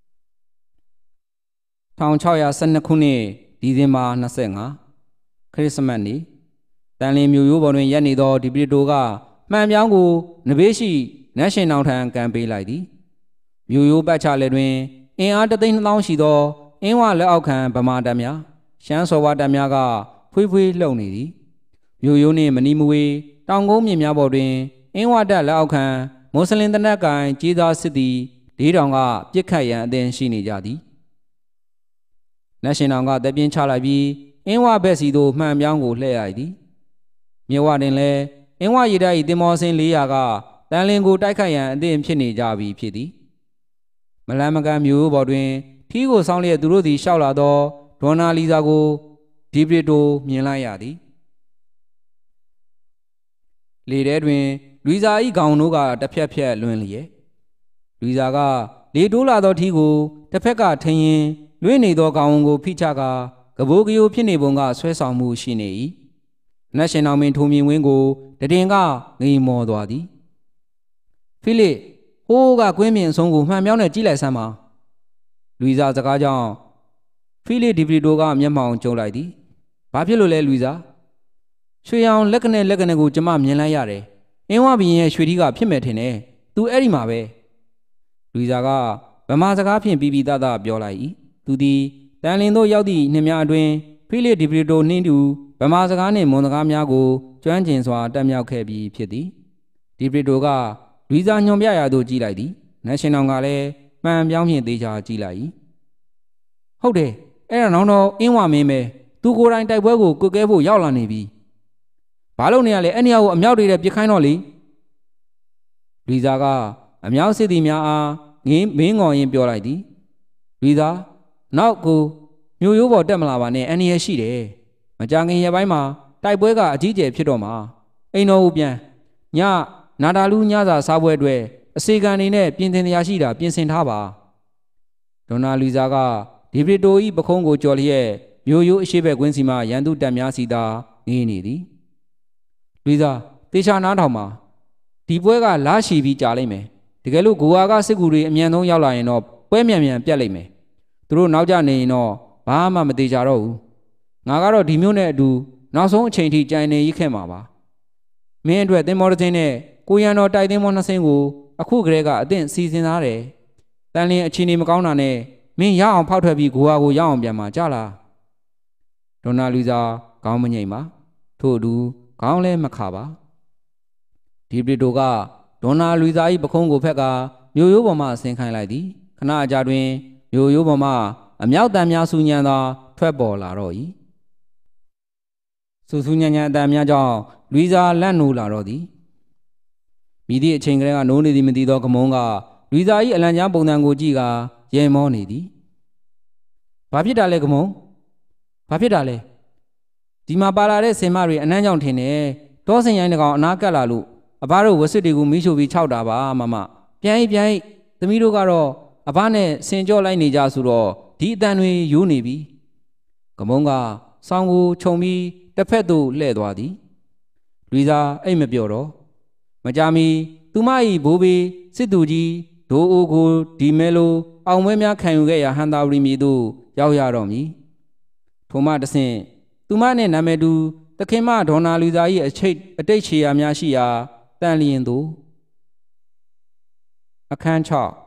1612ခုနှစ်ဒီဇင်ဘာ25ခရစ်စမတ်နေ့တန်လင်းမြို့ရိုးပေါ်တွင်ရပ်နေသောဒီဗြိတိုကမှန်ပြောင်းကိုနဘေးရှိနတ်ရှင်အောင်ထံကမ်းပေးလိုက်သည်မြို့ရိုးပတ်ချလဲတွင်အင်အား3,200ရှိသောအင်းဝလက်အောက်ခံဗမာတပ်များရှမ်းစော်ဝါတပ်များကဖွေးဖွေးလှုပ်နေသည်မြို့ရိုးနှင့်မနီမဝေးတောင်ကုန်းမြစ်များပေါ်တွင်အင်းဝတပ်လက်အောက်ခံမွတ်စလင်တနက်ကိုင်ကြေးသားစစ်သည်4,000ကပြစ်ခတ်ရန်အသင်ရှိနေကြသည်နတ်ရှင်အောင်ကတပ်ပြင်းချလိုက်ပြီးအင်းဝဘက်စီသို့မှန်ပြောင်းကိုလှည့်ရသည်မြဝတွင်လည်းအင်းဝရေတပ်၏တင်မောစင်း400ကတန်လင်းကိုတိုက်ခိုက်ရန်အသင့်ဖြစ်နေကြပြီဖြစ်သည်မလန်မကန်မျိုးပေါ်တွင်ထီးကိုဆောင်းလျက်သူတို့သည်ရှောက်လာသောဒေါနာလီဇာကိုဒီဗြိတိုမြင်လိုက်ရသည်လေထဲတွင်လူဇာ၏ခေါင်းတို့ကတစ်ဖြက်ဖြက်လွင်လျက်လူဇာကလေတိုးလာသောထီးကိုတစ်ဖက်ကထင်းရင်လွင့်နေသောခေါင်းကိုဖိချကာကဘိုးကယိုဖြစ်နေပုံကဆွဲဆောင်မှုရှိနေ၏နတ်ရှင်တော်မင်းထိုမြင်ဝင်းကိုတည်င်ကငိမ်မောသွားသည်ဖိလိဟိုးကကွင်းမြင့်အဆုံးကိုမှန်ပြောင်းနဲ့ကြည့်လိုက်စမ်းပါလူဇာစကားကြောင့်ဖိလိဒီဗြိတိုကမျက်မှောင်ကျုံလိုက်သည်ဘာဖြစ်လို့လဲလူဇာရွှေရောင်လက်ကနဲ့ကိုကျမမြင်လိုက်ရတယ်အင်းဝဘရင်ရဲ့ရွှေထီးကဖြစ်မယ်ထင်တယ်သူအဲ့ဒီမှာပဲလူဇာကဗမာစကားဖြင့်ပြီးသားပြောလိုက်၏သူသည်တန်လင်းတို့ရောက်သည့်နှစ်များအတွင်းဖိလိဒီဗြိတိုနှင်းတူဗမာစကားနှင့်မွန်စကားများကိုကျွမ်းကျင်စွာတက်မြောက်ခဲ့ပြီးဖြစ်သည်ဒီဗြိတိုကလူဇာညွန်ပြရာသို့ကြည့်လိုက်သည်နတ်ရှင်တော်ကလည်းမှန်ပြောင်းဖြင့်သေချာကြည့်လိုက်၏ဟုတ်တယ်အဲ့ဒါတော့အင်းဝမင်းပဲသူကိုယ်တိုင်တိုက်ပွဲကိုကွက်ကဲဖို့ရောက်လာနေပြီဘာလို့နေရလဲအဲ့နေရာကိုအမြောက်တွေနဲ့ပြစ်ခိုင်းတော့လေလူသားကအမြောက်စစ်သည်များအားမင်းငေါ်ရင်ပြောလိုက်သည်လူသားနောက်ကိုမြို့ရိုးပေါ်တက်မလာပါနဲ့အန္တရာယ်ရှိတယ်မကြခင်ရက်ပိုင်းမှာတိုက်ပွဲကအကြီးကျယ်ဖြစ်တော့မှာအိမ်တော်ဦးပြန်ညနာတာလူညစာစားပွဲအတွက်အစီကံနေနဲ့ပြင်ဆင်တရားရှိတာပြင်ဆင်ထားပါဒေါနာလူသားကဒီဗီတိုဤပခုံးကိုကြော်လျက်မြို့ရိုးအရှိဘက်ကွင်းစီမှရန်သူတပ်များစီသာငေးနေသည်လူသားတေချာနားထောင်မှာဒီပွဲကလားရှည်ပြီးကြာလိမ့်မယ်တကယ်လို့ဂိုအာကစစ်ကူတွေအမြန်ဆုံးရောက်လာရင်တော့ပွဲမြန်ပြတ်လိမ့်မယ်သူတို့နောက်ကျနေရင်တော့ဘာမှမသေးကြတော့ဘူးငါကတော့ဒီမျိုးနဲ့အတူနောက်ဆုံးအချိန်ထိကြိုင်နေရခဲ့မှာပါမင်းအတွက်သင်္ဘောတစ်စင်းနဲ့ကိုရန်တော်တိုက်သင်္ဘောနှစ်စင်းကိုအခုကလေးကအသင့်စီစဉ်ထားတယ်တန်လင်းအချင်းနေမကောင်းတာနဲ့မင်းရအောင်ဖောက်ထွက်ပြီးဂိုအာကိုရအောင်ပြန်မှာကြလားဒေါနာလူစာခေါင်းမငိမ့်ပါထို့အတူခေါင်းလည်းမခါပါဒီပရီတိုကဒေါနာလူစာ၏ပခုံးကိုဖက်ကမြို့ရိုးပေါ်မှဆင်းခိုင်းလိုက်သည်ခဏအကြာတွင်မြို့ရိုးပေါ်မှအမြောက်တန်များဆူညံသာထွက်ပေါ်လာတော့၏ဆူညံအတန်များကြောင့်လူစာလန့်နိုးလာတော့သည်မိသည့်အချိန်ကလေးကနိုးနေသည်မသိသောကမုန်းကလူစာ၏အလံကြားပုံစံကိုကြည့်ကရဲမောနေသည်ဘာဖြစ်တာလဲကမုန်းဘာဖြစ်တာလဲဒီမှာပါလာတဲ့စင်မတွေအနှမ်းကြောင့်ထင်တယ်တောစင်ရိုင်းတကောင်အနားကပ်လာလို့အဘတို့ဝစစ်တွေကိုမိရှို့ပြီးခြောက်တာပါမမပြန်သမီးတို့ကတော့အဘနဲ့ဆင်ကြော့လိုက်နေကြဆိုတော့ဒီအတန်တွေယိုးနေပြီကမုန်းကဆောင်းကိုခြုံပြီးတစ်ဖက်သို့လှည့်သွားသည်လူသားအိတ်မပြော့တော့မကြမီသူမ၏ဘိုးဘေးစစ်သူကြီးဒိုအိုကိုဒီမဲလိုအောင်ပွဲများခံယူခဲ့ရာဟန်တာဝရီမြေသို့ရောက်ရတော့မည်ထိုမှတဆင့်သူမနှင့်နာမည်တူသခင်မဒေါနာလူသား၏အတိတ်ခြေရာများရှိရာတန်လျင်သို့အခန်း6